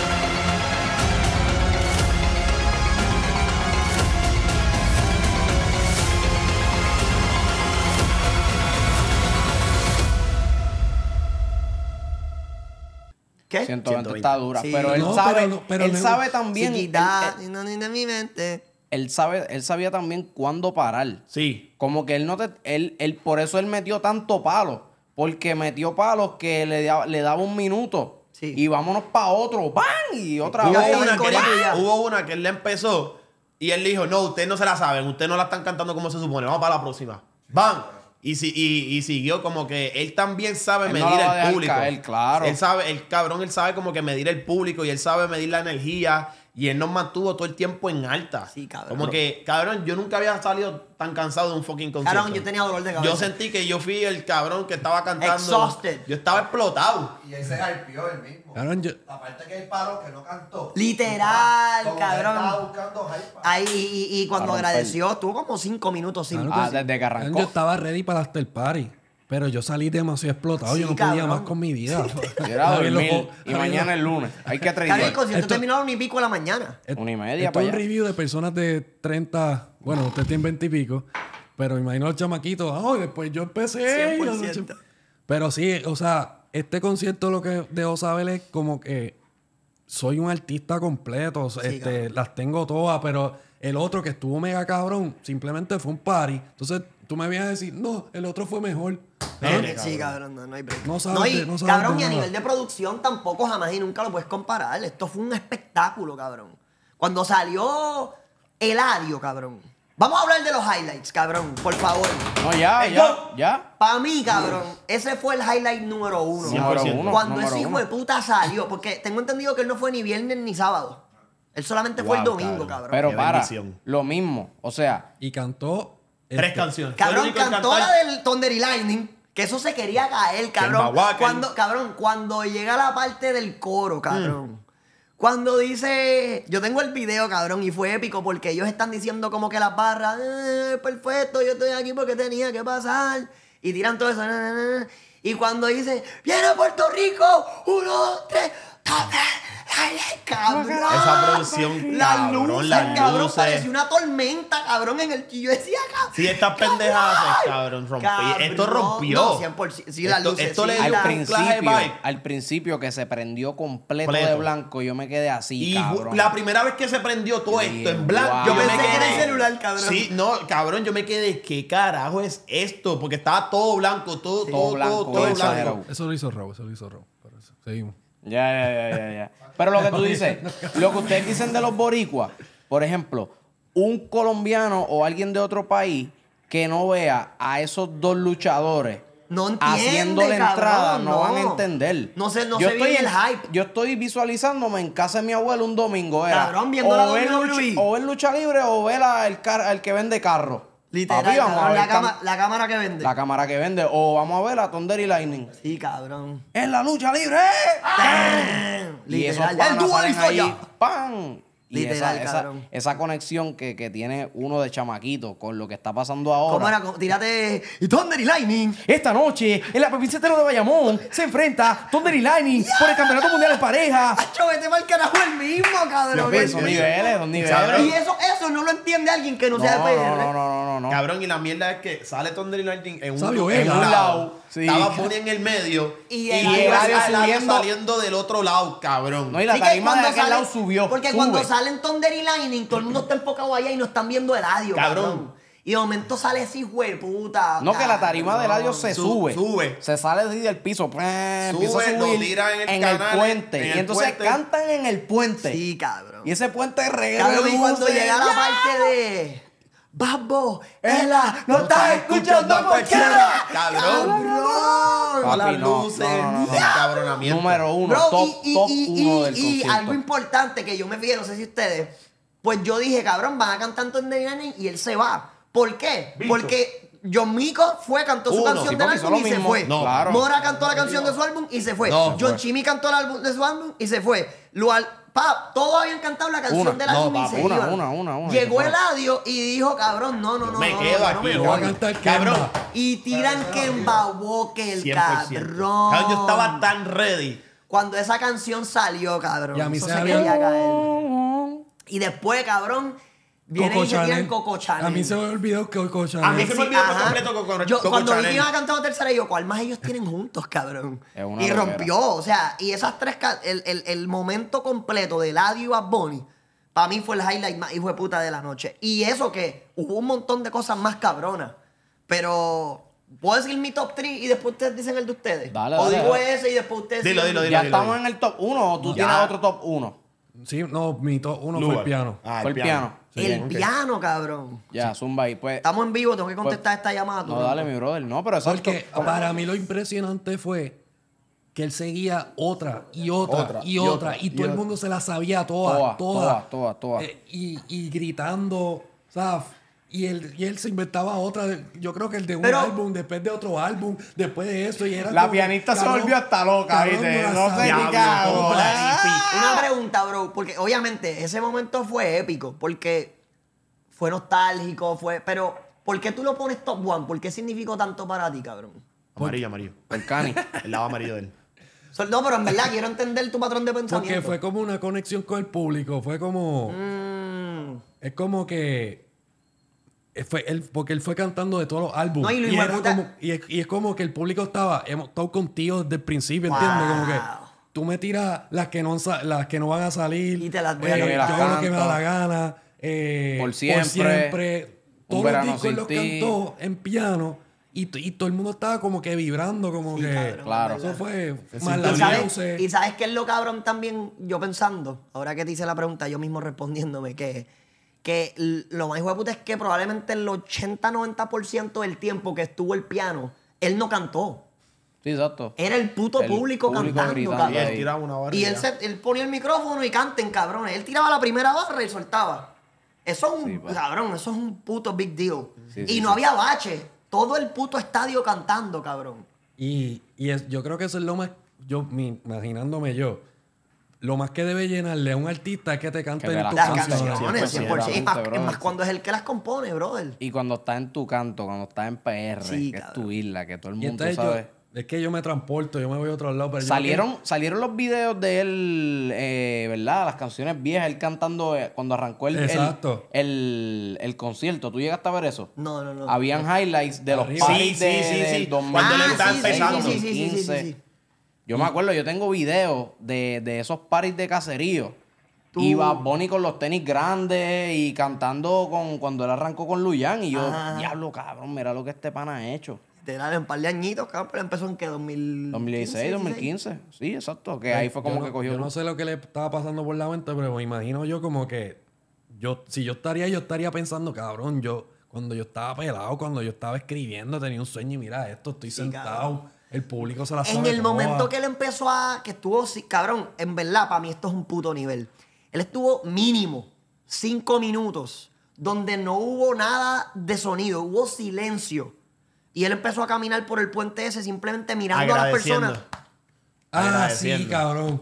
¿Qué? ciento veinte ciento veinte. está dura. Sí. pero él No, sabe, pero no- pero él no- sabe también. él, Chiquita, él- no ni de mi mente. él sabe, él sabía también cuándo parar. Sí. Como que él no te. Él, él, por eso él metió tanto palo. Porque metió palos que le, da- le daba un minuto. Sí. Y vámonos para otro. ¡Pam! Y otra Y Hubo ahí vez. el una, que él, corito ya. hubo una que él le empezó y él dijo, no, ustedes no se la saben, ustedes no la están cantando como se supone, vamos para la próxima. ¡Van! Y, si, y, y siguió como que él también sabe Él no medir la va a el dejar público. caer, claro. Él sabe, el cabrón, él sabe como que medir el público y él sabe medir la energía Y él nos mantuvo todo el tiempo en alta. Sí, cabrón. Como que, cabrón, yo nunca había salido tan cansado de un fucking concierto. Cabrón, yo tenía dolor de cabeza. Yo sentí que yo fui el cabrón que estaba cantando. Exhausted. Yo estaba explotado. Y él se hypeó él mismo. Cabrón, yo- La parte que él paró, que no cantó. Literal, Como que cabrón. él estaba buscando hype. Ahí, y, y, y cuando Para romper. agradeció, estuvo como cinco minutos sin. Ah, desde que cabrón, arrancó. yo estaba ready para el after party. Pero yo salí demasiado explotado. Sí, yo no podía cabrón. más con mi vida. Y era Javier lo dormir. po- Y Javier mañana lo- el lunes. Hay que Cabrón, el traer. concierto Esto- terminó a una y pico de la mañana. Una y media Esto para es un allá. review de personas de treinta, bueno, usted tiene veinte y pico, pero me imagino los chamaquitos, ay, después yo empecé. cien por y los ciento. cham- Pero sí, o sea, este concierto lo que debo saber es como que soy un artista completo, o sea, Sí, este, cabrón. las tengo todas, pero el otro que estuvo mega cabrón, simplemente fue un party. Entonces tú me vienes a decir, no, el otro fue mejor. No, Nene, sí, cabrón, no, no hay break. No sabes y, de- no sabes cabrón, de y a nada. nivel de producción tampoco jamás y nunca lo puedes comparar. Esto fue un espectáculo, cabrón. Cuando salió Eladio, cabrón. Vamos a hablar de los highlights, cabrón, por favor. No, ya, Eh, ya, yo- ya. Para mí, cabrón, ese fue el highlight número uno. cien por ciento. Número uno. Cuando número ese hijo uno. de puta salió, porque tengo entendido que él no fue ni viernes ni sábado. Él solamente fue el Wow, domingo, cabrón. cabrón. Pero Qué para, bendición. lo mismo. O sea, Y cantó... Tres este, canciones. Fue el Cabrón, único en cantó cantar. la del Thunder y Lightning, que eso se quería caer, cabrón. Wacken. Cuando, cabrón, cuando llega la parte del coro, cabrón. Cuando dice, yo tengo el video, cabrón, y fue épico porque ellos están diciendo como que las barras, eh, perfecto, yo estoy aquí porque tenía que pasar. Y tiran todo eso. na, na, na, na. Y cuando dice, viene a Puerto Rico, uno, dos, tres, Thunder, Lightning, cabrón. Esa producción, las cabrón, luces, las cabrón, luces. parecía una tormenta, cabrón, en el... Y yo decía, cabrón. Sí, estas pendejadas, cabrón, rompió. Esto rompió. No, cien por ciento. Sí, las Esto- luces. esto sí, le al dio la- un clase de principio, vibe. al principio que se prendió completo, Completo. de blanco, yo me quedé así, Y cabrón. la primera vez que se prendió todo Sí, esto en blanco, wow. Yo me pensé que era quedé- el celular, cabrón. Sí, no, cabrón, yo me quedé, ¿qué carajo es esto? Porque estaba todo blanco, todo, todo, todo, blanco, todo, todo blanco. exagerado. Eso lo hizo Raúl, eso lo hizo Raúl. Por eso. Seguimos. Ya, ya, ya, ya, ya. Pero lo que tú dices, lo que ustedes dicen de los boricuas, por ejemplo, un colombiano o alguien de otro país que no vea a esos dos luchadores No entiende, haciendo la cabrón, entrada, no, no. van a entender. No se- no yo se estoy vive en- el hype. Yo estoy visualizándome en casa de mi abuelo un domingo. Era, Cabrón, viendo la o ver W W E. lucha, o ver lucha libre o ver a- el, car- al que vende carro. Literal, Papi, vamos a cabrón, ver la, cam- cama- la cámara que vende. la cámara que vende. O vamos a ver a Thunder y Lightning. Sí, cabrón. ¡En la lucha libre! Y esos Literal. El panas dúo salen hizo ahí, ya. ¡pam! Y Literal, esa, esa, cabrón. esa conexión que, que tiene uno de chamaquito con lo que está pasando ahora. ¿Cómo era? ¿Cómo? Tírate. Y Thunder y Lightning. Esta noche, en la Pepicetero de Bayamón, se enfrenta Thunder y Lightning por el Campeonato Mundial de Pareja. ¡Acho, vete para el carajo el mismo, cabrón! Yo, son niveles, son niveles. Cabrón. Y eso, eso no lo entiende alguien que no, No, sea de P R. no, no, no, no, no. Cabrón, y la mierda es que sale Thunder y Lightning en un, Sabio en Vega. un Un lado. sí. Estaba Bunny en el medio. Y Y, el el Eladio Eladio subiendo. saliendo del otro lado, cabrón. No, y la Sí que tarima de cuando aquel sale- lado subió. Porque sube. cuando salen Thunder y Lightning, todo el mundo está enfocado allá y no están viendo el audio, Cabrón. cabrón. Y de momento sale ese hijo de puta. No, que la tarima cabrón. del audio se Su- sube. sube. Se sale así del piso. pues, empieza a Sube, lo subir tira en el canal, puente. en y el entonces puente. cantan en el puente. Sí, cabrón. Y ese puente reguero. Cabrón, de y cuando luces, llega la ¡ya! parte de. Babo, Ela, no estás escuchando a cualquiera. Cabrón. Cabrón. Todas las Papi, no, luces, no, no, no, no. cabronamiento. Número uno, Bro, top, y, y- top y- uno y- del y concierto. algo importante que yo me fijé, no sé si ustedes, pues yo dije, cabrón, van a cantar Thunder y Lightning y él se va. ¿Por qué? Bicho. Porque John Mico fue, cantó su Uno, canción sí, del porque hizo álbum lo y se mismo. fue. No, claro. Mora cantó la canción de su álbum y se fue. No, John fue. Chimmy cantó el álbum de su álbum y se fue. Lual, pa, todos habían cantado la canción Una, del no, álbum y papi, se una, iban. una, una, una, y Llegó se el audio y dijo, cabrón, no, no, no, me no, quedo no, no aquí, me yo Voy a voy. cantar Cabrón. Kemba. Y tiran Kemba Walker, cien por ciento. cabrón. Cabrón, yo estaba tan ready. Cuando esa canción salió, cabrón. Y a mí eso se se había- quería caer. Y después, cabrón, viene Coco y se tiran Chanel. Coco Chanel. A mí se me olvidó que Coco Chanel. A mí se me olvidó por Ajá. completo Coco, Yo, Coco cuando vi Chanel. que iban a cantar la tercera, yo, ¿cuál más ellos tienen juntos, cabrón? Es una Y loquera. rompió, o sea, y esas tres, ca- el, el, el momento completo de Eladio y Bad Bunny, para mí fue el highlight más hijo de puta de la noche. Y eso que hubo un montón de cosas más cabronas, pero... ¿Puedo decir mi top tres y después ustedes dicen el de ustedes? Dale, o dale, digo dale. ese y después ustedes Dilo, siguen- dilo, dilo. ¿Ya estamos en el top uno o tú Ya. tienes otro top uno? Sí, no, mi top uno fue Lugar. el piano. Ah, Fue el piano. Sí, el ok. piano, cabrón. Ya, zumba ahí. Pues, Estamos en vivo, tengo que contestar esta llamada. tú, no, dale, Ronco. mi brother. No, pero exacto. Porque para mí lo impresionante fue que él seguía otra y otra, Otra, y, y otra, otra, y y todo el otra. mundo se la sabía toda, Toda, toda, toda, toda, toda. Eh, y, y gritando, ¿sabes? Y él, y él se inventaba otra, de- yo creo que el de un Pero- álbum, después de otro álbum, después de eso. Y era La como, pianista se cabrón, volvió hasta loca, cabrón, ¿viste? la No sé sabía ni qué hago. toda. Ah. Una pregunta, bro, porque obviamente ese momento fue épico, porque fue nostálgico, fue, pero ¿por qué tú lo pones top one? ¿Por qué significó tanto para ti, cabrón? Amarillo, amarillo. El Cani. El lado amarillo de él. So- No, pero en verdad quiero entender tu patrón de pensamiento. Porque fue como una conexión con el público, fue como... Mm. Es como que... Fue él, porque él fue cantando de todos los álbumes. No, y lo y, hijo de era puta- como, y, es, y es como que el público estaba... Hemos estado contigo desde el principio, ¿entiendes? Como que Wow. tú me tiras las que no, han sa- las que no van a salir. Y te las voy eh, a yo cantar. hago lo que me da la gana. eh, Por siempre. siempre. Un Todos los verano discos sin los ti. cantó en piano. Y, t- y todo el mundo estaba como que vibrando, como Sí, que... cabrón, Claro. Eso fue... Se Más ¿Y la sabes, music. y sabes qué es lo cabrón también yo pensando? Ahora que te hice la pregunta, yo mismo respondiéndome que, que l- lo más hijo de puta es que probablemente el ochenta noventa por ciento del tiempo que estuvo el piano, él no cantó. Sí, exacto. Era el puto El público, público cantando, gritando cabrón. Y él ahí. tiraba una barra. Y él, ya. se, él ponía el micrófono y canten, cabrones. Él tiraba la primera barra y soltaba. Eso es un, Sí, pa. cabrón, eso es un puto big deal. Sí, y sí, no sí. había bache. Todo el puto estadio cantando, cabrón. Y, y es- yo creo que eso es lo más, yo mi- imaginándome yo, lo más que debe llenarle a un artista es que te cante Que te tus las Las canciones, canciones. canciones, cien por ciento. Y más, brother. es más cuando es el que las compone, brother. Y cuando estás en tu canto, cuando estás en P R, Sí, que es cabrón. tu isla, que todo el Y mundo entonces sabe. yo, es que yo me transporto, yo me voy a otro lado. Pero yo Salieron, salieron los videos de él, eh, ¿verdad? Las canciones viejas, él cantando eh, cuando arrancó el, el, Exacto. el, el concierto. ¿Tú llegaste a ver eso? No, no, no. Habían highlights de los Arriba. parties Sí, de, sí, sí, del sí. dos mil Cuando él Ah, está sí, sí, empezando. sí, sí, sí, sí, sí, sí, sí. Yo me acuerdo, yo tengo videos de, de esos parties de caserío. Tú- Y Bad Bunny con los tenis grandes y cantando con cuando él arrancó con Luyan. Y yo, Ajá. diablo, cabrón, mira lo que este pana ha hecho. Te dan un par de añitos, cabrón, pero empezó en que dos mil dos mil dieciséis, dos mil quince. Sí, exacto. Que ahí fue como yo que no- cogió. Yo no sé lo que le estaba pasando por la mente, pero me imagino yo como que yo, si yo estaría, yo estaría pensando, cabrón, yo, cuando yo estaba pelado, cuando yo estaba escribiendo, tenía un sueño y mira esto, estoy Sí, sentado, cabrón. el público se la sabe En el toda. momento que él empezó a. Que estuvo. sí, Cabrón, en verdad, para mí esto es un puto nivel. Él estuvo mínimo cinco minutos donde no hubo nada de sonido, hubo silencio. Y él empezó a caminar por el puente ese simplemente mirando a las Agradeciendo. personas. Ah, sí, Agradeciendo. cabrón.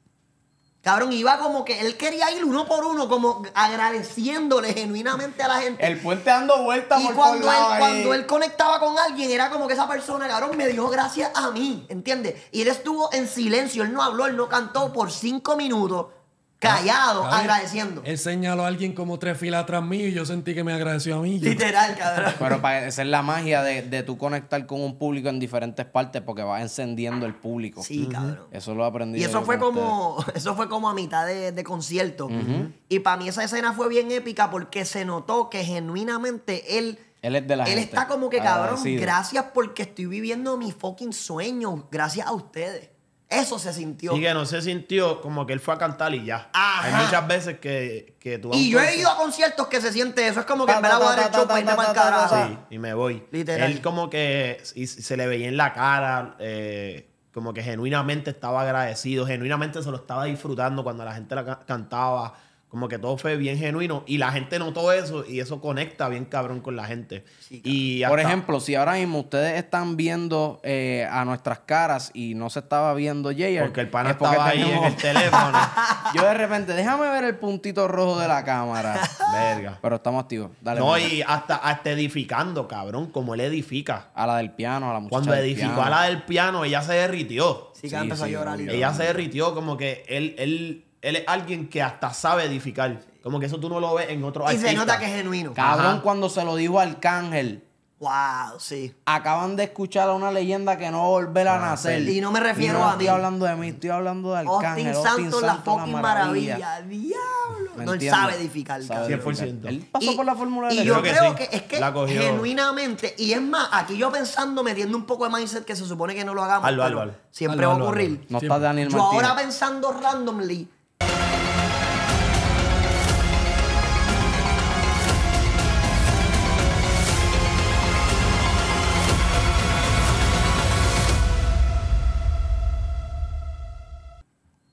Cabrón, iba como que él quería ir uno por uno, como agradeciéndole genuinamente a la gente. El puente dando vueltas Y por cuando todos él, lados ahí. cuando él conectaba con alguien, era como que esa persona, cabrón, me dio gracias a mí, ¿entiendes? Y él estuvo en silencio, él no habló, él no cantó por cinco minutos, callado, Cabrón, agradeciendo. Él señaló a alguien como tres filas atrás mío y yo sentí que me agradeció a mí. Yo- Literal, cabrón. Pero para esa es la magia de, de tú conectar con un público en diferentes partes porque vas encendiendo el público. Sí, cabrón. Eso lo aprendí. Y yo eso fue con como, eso fue como a mitad de, de concierto. Y para mí esa escena fue bien épica porque se notó que genuinamente él, Él es de la él gente. está como que, cabrón, agradecido. gracias porque estoy viviendo mi fucking sueño, gracias a ustedes. Eso se sintió. Y que no se sintió como que él fue a cantar y ya. Ajá. Hay muchas veces que, que tú vas a Y un yo he concierto- ido a conciertos que se siente eso. Es como que Ta, me la voy a ta, dar el ta, show ta, para irme ta, para el ta, ta, carajo. ta. Sí, y me voy. Literal. Él como que y se le veía en la cara, eh, como que genuinamente estaba agradecido, genuinamente se lo estaba disfrutando cuando la gente la ca- cantaba. Como que todo fue bien genuino y la gente notó eso y eso conecta bien cabrón con la gente. Sí, y Por hasta- ejemplo, si ahora mismo ustedes están viendo eh, a nuestras caras y no se estaba viendo Jay, porque el pana es porque estaba ahí en tenemos- el teléfono. Yo de repente, déjame ver el puntito rojo de la cámara. Verga. Pero estamos activos. Dale. No, mano. y hasta, hasta edificando, cabrón, como él edifica. A la del piano, a la muchacha Cuando del edificó piano. a la del piano, ella se derritió. Sí, que Sí, empezó sí, a llorar. y obvio. todo. Ella se derritió como que él, él, él es alguien que hasta sabe edificar. Como que eso tú no lo ves en otros Y artistas. se nota que es genuino. Cabrón, Ajá. cuando se lo dijo a Arcángel, Wow, sí. acaban de escuchar a una leyenda que no va a volver a nacer. Y no me refiero Y no a estoy mí. hablando de mí, estoy hablando de Arcángel. Austin Santos, la fucking maravilla. Diablo. ¿Me No, él entiendes? sabe edificar, Sabe cabrón. cien por ciento. Él pasó Y- por la fórmula de Y la yo Creo que creo sí. que es que La cogió. genuinamente, y es más, aquí yo pensando, metiendo un poco de mindset que se supone que no lo hagamos, Hazlo, pero hazlo, hazlo. siempre Hazlo, va a hazlo, ocurrir. hazlo. No Sí. está Daniel Yo Martínez. ahora pensando randomly,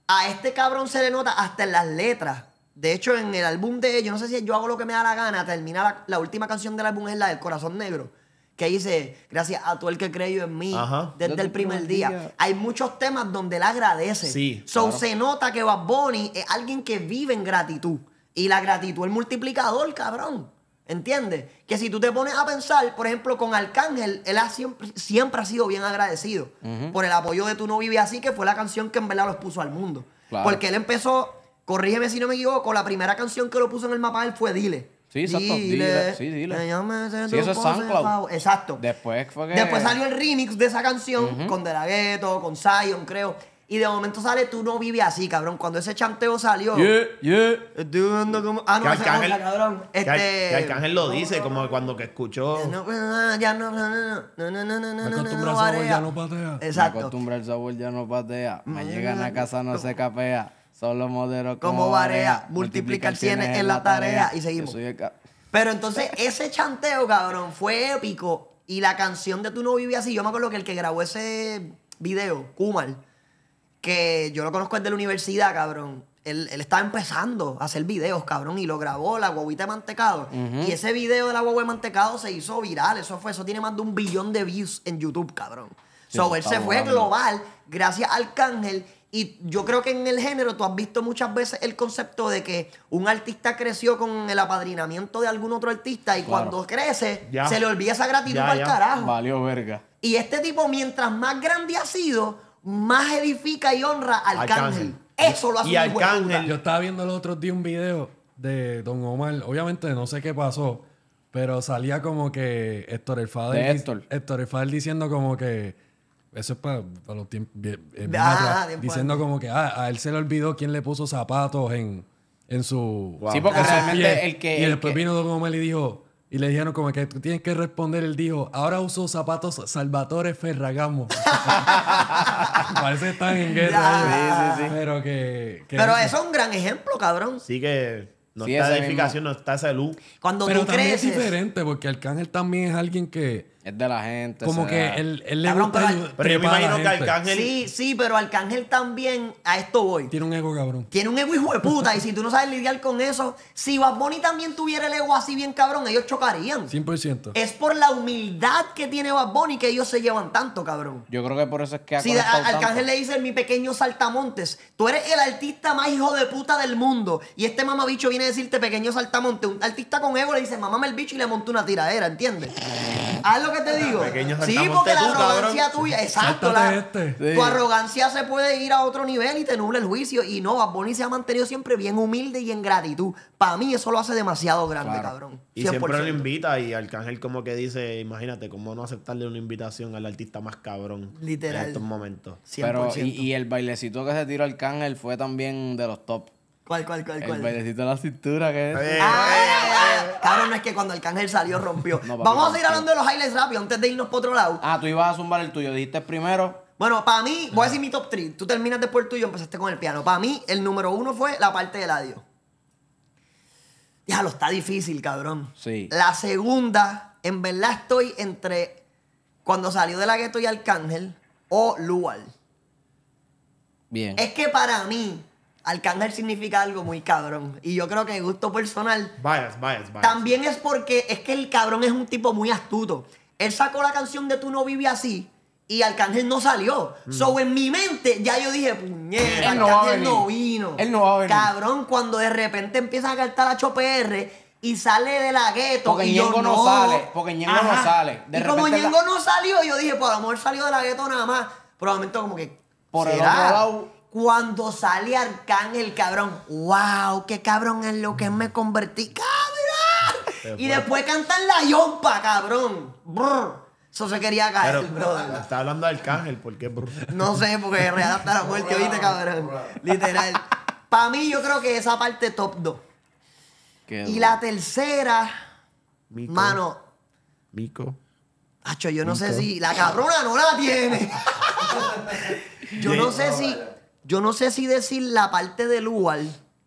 a este cabrón se le nota hasta en las letras. De hecho, en el álbum de ellos, no sé si Yo Hago Lo Que Me Da La Gana, termina la, la última canción del álbum es la del Corazón Negro, que dice, gracias a todo el que creyó en mí Ajá. desde, el primer día. día. Hay muchos temas donde él agradece. Sí, So, claro. se nota que Bad Bunny es alguien que vive en gratitud. Y la gratitud es el multiplicador, cabrón. ¿Entiendes? Que si tú te pones a pensar, por ejemplo, con Arcángel, él ha siempre, siempre ha sido bien agradecido por el apoyo de Tú No Vives Así, que fue la canción que en verdad los puso al mundo. Claro. Porque él empezó, corrígeme si no me equivoco, la primera canción que lo puso en el mapa de él fue Dile. Sí, exacto, Dile, sí, Dile. que yo me sé Sí, tu eso es pose, SoundCloud. favor. Exacto. Después fue que... Después salió el remix de esa canción con De La Ghetto, con Zion, creo. Y de momento sale Tú No Vives Así, cabrón. Cuando ese chanteo salió. Yeah, yeah. Estoy viendo como. Ah, no, Que esa es Arcángel, otra, cabrón. que Ar- Este. que Arcángel lo dice, como cuando que escuchó. No, ya no, no, no, no, no, no, no, no, Me no, acostumbro no, a sabor, barea. ya no patea. Me Exacto. acostumbra el sabor, ya no patea. Me llegan a casa, no se capea. Solo modero como, Como barea. Multiplicar tienes en la tarea. Y seguimos. Yo soy el ca- Pero entonces, ese chanteo, cabrón, fue épico. Y la canción de Tú No Vives Así, yo me acuerdo que el que grabó ese video, Kumar, que yo lo conozco desde la universidad, cabrón. Él, él estaba empezando a hacer videos, cabrón, y lo grabó, la guaguita de mantecado. Y ese video de la guagua de mantecado se hizo viral. Eso fue, eso tiene más de un billón de views en YouTube, cabrón. Sí, so, eso él está se fue volando. global gracias a Arcángel. Y yo creo que en el género tú has visto muchas veces el concepto de que un artista creció con el apadrinamiento de algún otro artista y Claro. cuando crece Ya. se le olvida esa gratitud Ya, para el ya. carajo. Valió verga. Y este tipo, mientras más grande ha sido, más edifica y honra a Arcángel. Arcángel. Eso lo hace Y un hijo de Arcángel- puta. Yo estaba viendo el otro día un video de Don Omar. Obviamente no sé qué pasó, pero salía como que Héctor el Fader. De dic- Héctor. Héctor el Fader diciendo como que. Eso es para, para los tiempos. bien- eh, bien Ah, atrás, tiempo diciendo antes. como que ah, a él se le olvidó quién le puso zapatos en, en su. Wow. Sí, porque en sus realmente pies. el que... Y el después que- vino Don Omar y dijo. Y le dijeron como que tú tienes que responder. Él dijo, ahora uso zapatos Salvatore Ferragamo. Parece que están en guerra. Ya. ellos. Sí, sí, sí. Pero que... que Pero eso es un gran ejemplo, cabrón. Así que no Sí, está ese edificación, no está salud. Cuando Pero tú también creces. es diferente porque Arcángel también es alguien que Es de la gente. como se que da. él, él le Cabrón, gusta pero- ayudar- Pero yo me trepar a la imagino que gente. Arcángel. Sí, sí, pero Arcángel también, a esto voy. Tiene un ego cabrón. Tiene un ego hijo de puta y si tú no sabes lidiar con eso, si Bad Bunny también tuviera el ego así bien cabrón, ellos chocarían. cien por ciento. Es por la humildad que tiene Bad Bunny que ellos se llevan tanto, cabrón. Yo creo que por eso es que ha Si a- conectado tanto. Arcángel le dice mi pequeño saltamontes, tú eres el artista más hijo de puta del mundo y este mamabicho viene a decirte pequeño saltamonte. Un artista con ego le dice mamame el bicho y le monta una tiradera, ¿entiendes? Haz lo que te digo. Pequeño Sí, saltamonte porque la tú, cabrón. arrogancia tuya, exacto, Sáltate la- este. Sí. tu arrogancia se puede ir a otro nivel y te nubla el juicio. Y no, Bad Bunny se ha mantenido siempre bien humilde y en gratitud. Para mí eso lo hace demasiado grande, Claro. cabrón. Y cien por siempre lo ciento. invita y Arcángel como que dice, imagínate, cómo no aceptarle una invitación al artista más cabrón Literal. en estos momentos. cien Pero, por y, ciento. y el bailecito que se tiró Arcángel fue también de los top. ¿Cuál, cuál, cuál, El cuál? bailecito de la cintura que es. Eh, Ah, ah, ah. Cabrón, no es que cuando Arcángel salió rompió. No, papi, Vamos a seguir rompió. hablando de los highlights rápido antes de irnos por otro lado. Ah, tú ibas a zumbar el tuyo. Dijiste primero. Bueno, para mí, voy a decir mi top tres. Tú terminas después el tuyo, empezaste con el piano. Para mí, el número uno fue la parte del adiós. Ya lo está difícil, cabrón. Sí. La segunda, en verdad estoy entre cuando salió de la Ghetto y Arcángel o Lual. Bien. Es que para mí, Arcángel significa algo muy cabrón. Y yo creo que gusto personal Bias, bias, bias. también es porque es que el cabrón es un tipo muy astuto. Él sacó la canción de Tú No Vives Así y Arcángel no salió. So, en mi mente, ya yo dije, puñeta, Él no va a Arcángel no venir. vino. Él no va a venir. Cabrón, cuando de repente empieza a cantar a Cho P R y sale de la gueto. Porque y yo Ñengo no sale, porque Ñengo no Ajá. sale. De y como repente la- Ñengo no salió, yo dije, pues a lo mejor salió de la gueto nada más. Probablemente como que. Por el ¿será? otro lado- Cuando sale Arcángel, cabrón, wow, qué cabrón en lo que me convertí, cabrón. Y después cantan la yompa, cabrón. Brr. Eso se quería caer, Pero brother. está hablando de Arcángel, ¿por qué? bro? No sé, porque real hasta la muerte, ¿oíste, cabrón? Literal. Para mí, yo creo que esa parte top dos. Qué Y duro. la tercera, Mico. mano, Mico. Hacho, yo no sé si. La cabrona no la tiene. Yo no sé si. Yo no sé si decir la parte del Lual.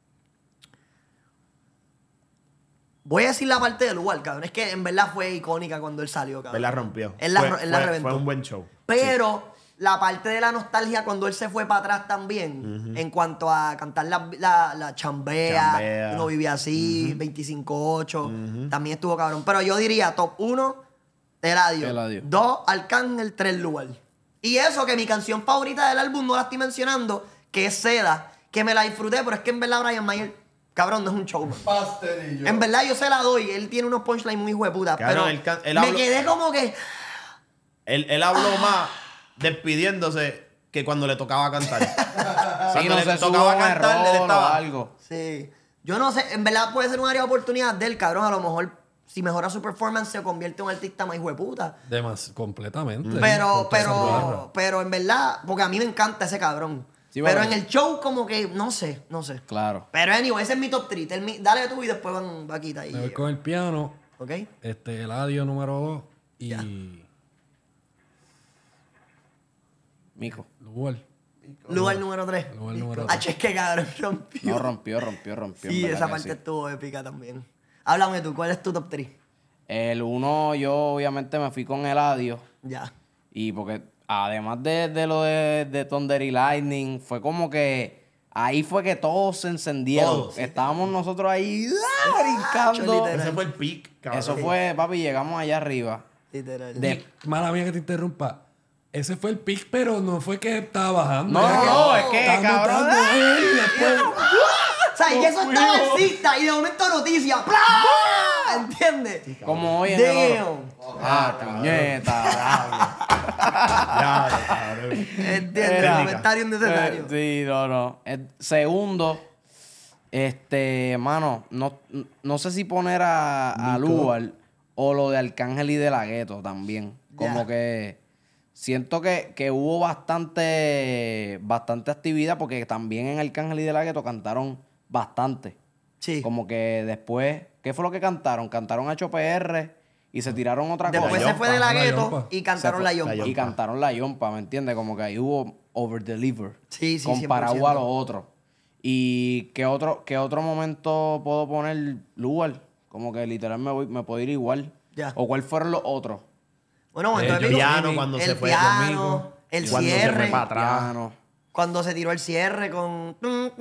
Voy a decir la parte del Lual, cabrón. Es que en verdad fue icónica cuando él salió, cabrón. Él la rompió. Él la, Fue- ro- él la fue- reventó. Fue un buen show. Pero la parte de la nostalgia cuando él se fue para atrás también, en cuanto a cantar la, la, la chambea, Chambea. uno vivía así, veinticinco ocho, también estuvo cabrón. Pero yo diría top uno, Eladio. Eladio. dos, Arcángel, tres, Lugar. Y eso que mi canción favorita del álbum no la estoy mencionando, que es Seda, que me la disfruté, pero es que en verdad Brian Mayer, cabrón, no es un showman. Pastelillo. En verdad yo se la doy, él tiene unos punchlines muy hueputas, Cabrón, pero él can- él me habló- quedé como que... Él, él habló más despidiéndose que cuando le tocaba cantar. Sí, Cuando no le se tocaba suba un cantar, él error o estaba... algo. Sí. Yo no sé, en verdad puede ser un área de oportunidad del cabrón. A lo mejor, si mejora su performance, se convierte en un artista más hijueputa. Demas, completamente. Pero, Con toda esa barra. pero, pero en verdad, porque a mí me encanta ese cabrón. Sí, pero bueno. en el show, como que, no sé, no sé. Claro. Pero anyway, ese es mi top tres. Dale tú y después van Vaquita y Me voy yo. con el piano, ¿Ok? este, Eladio número dos y Ya. Mico. Lugar. Lugar número tres. Lugar número Ah, tres. es que cabrón rompió. No, rompió, rompió, rompió. en Sí, verdad esa que parte sí. estuvo épica también. Háblame tú, ¿cuál es tu top tres? El uno, yo obviamente me fui con Eladio. Ya. Y porque además de, de lo de, de Thunder y Lightning, fue como que ahí fue que todos se encendieron. Todos. Estábamos nosotros ahí ¡ah! brincando. literal. Ese fue el peak, cabrón. Eso fue, papi, llegamos allá arriba. Literal. De- Mala mía que te interrumpa. Ese fue el pick, pero no fue que estaba bajando. No, Era no, es que, estaba cabrón, notando ¡ah! él y después- O sea, y eso estaba alcista y de momento noticia. ¡Plá! ¿Entiendes? Como hoy en el oro. Damn. Ah, puñeta. Ya, cabrón. ¿Entiendes? Era- Comentario innecesario. Eh, sí, no, no. Eh, segundo, este, mano, no, no sé si poner a, a Lugar o lo de Arcángel y de la Gueto también. Como Ya. que siento que, que hubo bastante, bastante actividad porque también en Arcángel y de la Gueto cantaron bastante. Sí. Como que después, ¿qué fue lo que cantaron? Cantaron H P R y se tiraron otra Después cosa. se fue de la La gueto yompa. y cantaron Se la fue- yompa. la Y cantaron la yompa, ¿me entiendes? Como que ahí hubo over deliver. Sí, sí, comparado cien por a ciento. los otros. ¿Y qué otro, qué otro momento puedo poner lugar? Como que literal me, voy, me puedo ir igual. Ya. ¿O cuáles fueron los otros? Bueno, El entonces, piano el cuando se fue piano, conmigo. el Cuando se cierre, fue para atrás. Piano. cuando se tiró el cierre con...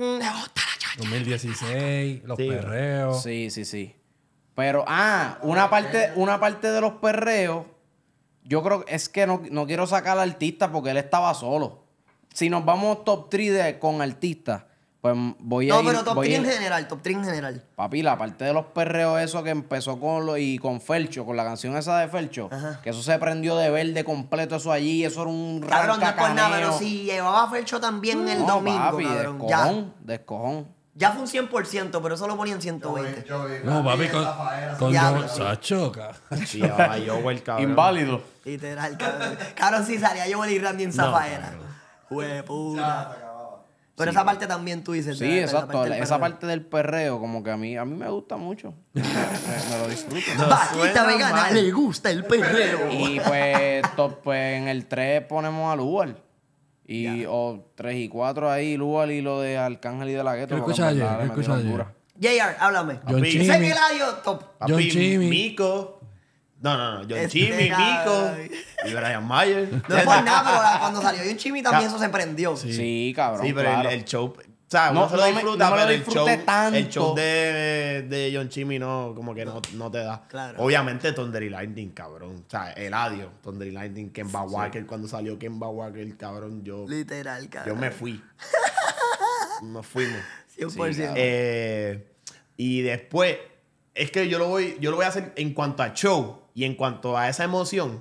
dos mil dieciséis, los Sí. perreos. Sí, sí, sí. Pero, ah, una parte, una parte de los perreos, yo creo que es que no, no quiero sacar al artista porque él estaba solo. Si nos vamos top tres de, con artistas, pues voy a No, ir... pero top voy a tres en ir- general, top tres en general. Papi, la parte de los perreos, eso que empezó con lo y con Felcho, con la canción esa de Felcho, Ajá. que eso se prendió de verde completo, eso allí, eso era un Cabrón, no es por nada, rancacaneo. pero si llevaba Fercho también el No, domingo, papi, cabrón. Ya, descojón, descojón. ya fue un cien por ciento, pero eso lo ponían ciento veinte. Yo vi No, Randy papi, en con, Zafaera, con Diablo. John Sacho, ca- Sí, llevaba yo, el cabrón. Inválido. Literal, cabrón. Cabrón, sí salía yo y Randy en Zafaera. Jue puta. Pero esa parte también tú dices. Sí, ¿verdad? Esa exacto. parte del Esa perreo. parte del perreo, como que a mí, a mí me gusta mucho. me, me lo disfruto. Vaquita suena vegana, mal. le gusta el perreo. Y pues, top, pues en el tres ponemos a Lugar. Y o tres y cuatro ahí, Lugar y lo de Arcángel y de la Gueto. ¿Qué porque escuchas en ayer? verdad ¿Qué le escuchas metieron ayer? dura. J R, háblame. John Papi, Sé que Chimmy. el audio top. Papi, John Chimmy. Mico. No, no, no. John Este Chimmy, cabrón. Mico. Y Brian Mayer. No es por nada, pero la- cuando salió un Chimmy también eso se prendió. Sí, cabrón. Sí, pero claro. el, el show. O sea, No, uno se lo no me- disfruta, no me lo pero el show, disfruté tanto. el show de, de John Chimmy no, como que no, no te da. Claro. Obviamente Thunder y Lightning, cabrón. O sea, Eladio, Thunder y Lightning, Kemba Walker, cuando salió Kemba Walker, cabrón, yo, Literal, cabrón. yo me fui. Nos fuimos. cien por ciento. Eh, y después, es que yo lo voy, yo lo voy a hacer en cuanto a show y en cuanto a esa emoción.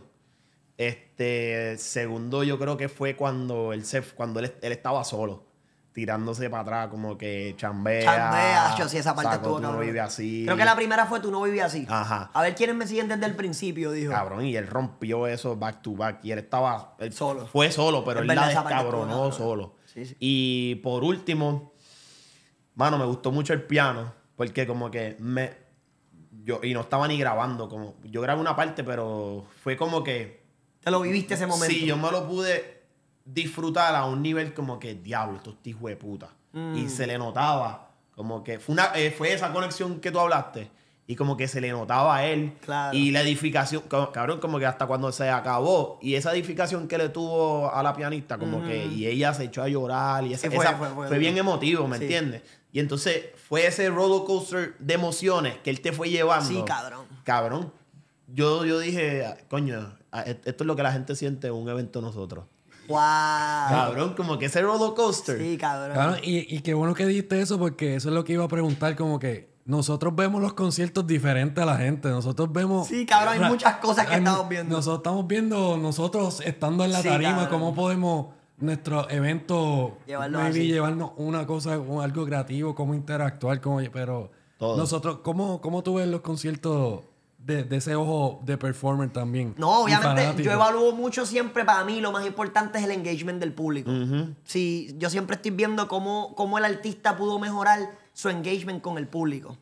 Este, segundo, yo creo que fue cuando él se, cuando él, él estaba solo, tirándose para atrás, como que chambea. Chambea, yo sí, esa parte saco, estuvo tú no cabrón. vives así. Creo que la primera fue Tú no vivías así. Ajá. A ver quiénes me siguen desde el principio, dijo. Cabrón, y él rompió eso back to back. Y él estaba. Él Solo. Fue solo, pero Es él verdad, la esa parte estuvo descabronó cabrón. solo. Sí, sí. Y por último, mano, me gustó mucho el piano. Porque como que me. Yo, y no estaba ni grabando. Como, yo grabé una parte, pero fue como que. Te lo viviste ese momento. Sí, yo me lo pude disfrutar a un nivel como que, diablo, esto es hijo de puta. Mm. Y se le notaba como que fue, una, eh, fue esa conexión que tú hablaste. Y como que se le notaba a él. Claro. Y la edificación, co- cabrón, como que hasta cuando se acabó. Y esa edificación que le tuvo a la pianista, como que... Y ella se echó a llorar. Y esa, Sí, fue- esa- fue- fue, fue- bien emotivo, ¿me Sí. entiendes? Y entonces fue ese roller coaster de emociones que él te fue llevando. Sí, cabrón. Cabrón. Yo, yo dije, coño, a- esto es lo que la gente siente en un evento de nosotros. Wow. Cabrón, como que ese roller coaster. Sí, cabrón. Claro, y, y qué bueno que dijiste eso, porque eso es lo que iba a preguntar, como que nosotros vemos los conciertos diferentes a la gente. Nosotros vemos... Sí, cabrón, hay o sea, muchas cosas que hay mu- estamos viendo. Nosotros estamos viendo, nosotros estando en la Sí, tarima, cabrón. cómo podemos nuestro evento, Llevarlo maybe así. llevarnos una cosa, un- algo creativo, cómo interactuar, cómo, pero Todo. nosotros, ¿cómo, cómo tú ves los conciertos de, de ese ojo de performer también? No, Y obviamente fanático. yo evalúo mucho siempre, para mí lo más importante es el engagement del público. Sí, yo siempre estoy viendo cómo, cómo el artista pudo mejorar su engagement con el público.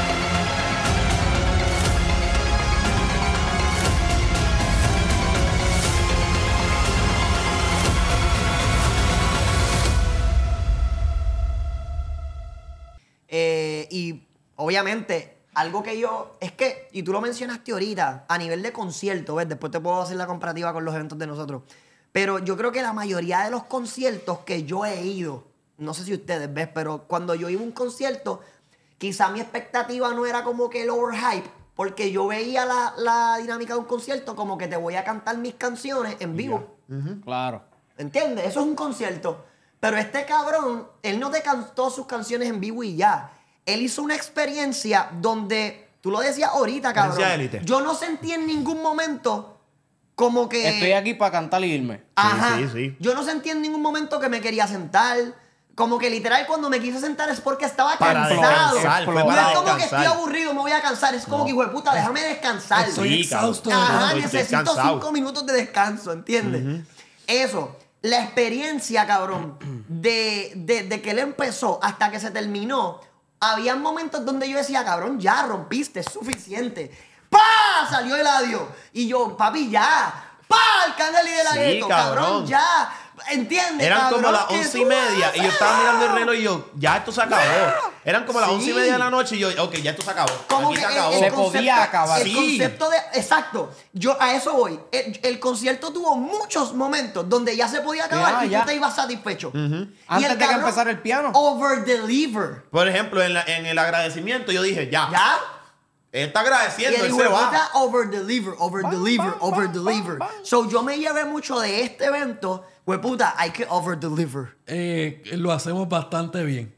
Eh, y obviamente, algo que yo. Es que, y tú lo mencionaste ahorita, a nivel de concierto, ¿ves? Después te puedo hacer la comparativa con los eventos de nosotros. Pero yo creo que la mayoría de los conciertos que yo he ido, no sé si ustedes, ¿ves? Pero cuando yo iba a un concierto, quizá mi expectativa no era como que el overhype, porque yo veía la, la dinámica de un concierto como que te voy a cantar mis canciones en vivo. Claro. ¿Entiendes? Eso es un concierto. Pero este cabrón, él no te cantó sus canciones en vivo y ya. Él hizo una experiencia donde, tú lo decías ahorita, cabrón. Experiencia élite. Yo no sentí en ningún momento como que... Estoy aquí para cantar y irme. Ajá. Sí, sí, sí. Yo no sentí en ningún momento que me quería sentar. Como que literal cuando me quise sentar es porque estaba Para cansado. descansar, fue No para es como que descansar. estoy aburrido, me voy a cansar. Es como que, hijo de puta, déjame descansar. Estoy Sí, exhausto. cabrón. Ajá, Estoy necesito cansado. cinco minutos de descanso, ¿entiendes? Eso, la experiencia, cabrón, de, de, de que él empezó hasta que se terminó, había momentos donde yo decía, cabrón, ya rompiste, es suficiente. ¡Pah! Salió Eladio. Y yo, papi, ya. ¡Pah! El canal y de la Sí, gueto, cabrón, cabrón. ya. ¿Entiendes? Eran cabrón, como las ¿qué once tú y media y yo estaba haces? mirando el reloj y yo, ya esto se acabó. Eran como las Sí. once y media de la noche y yo, ok, ya esto se acabó. Como Aquí que se el- acabó. el Se concepto- podía acabar. El Sí. concepto de. Exacto. Yo a eso voy. El, el concierto tuvo muchos momentos donde ya se podía acabar Ya, y ya. tú te ibas satisfecho. Y Antes el de que cabrón empezara el piano. Over deliver. Por ejemplo, en, la- en el agradecimiento yo dije, ya. ¿Ya? Él está Y agradeciendo, el él hijo se de va. puta over deliver, over deliver, over deliver. So yo me llevé mucho de este evento. Hueputa, hay que over deliver. Eh, lo hacemos bastante bien.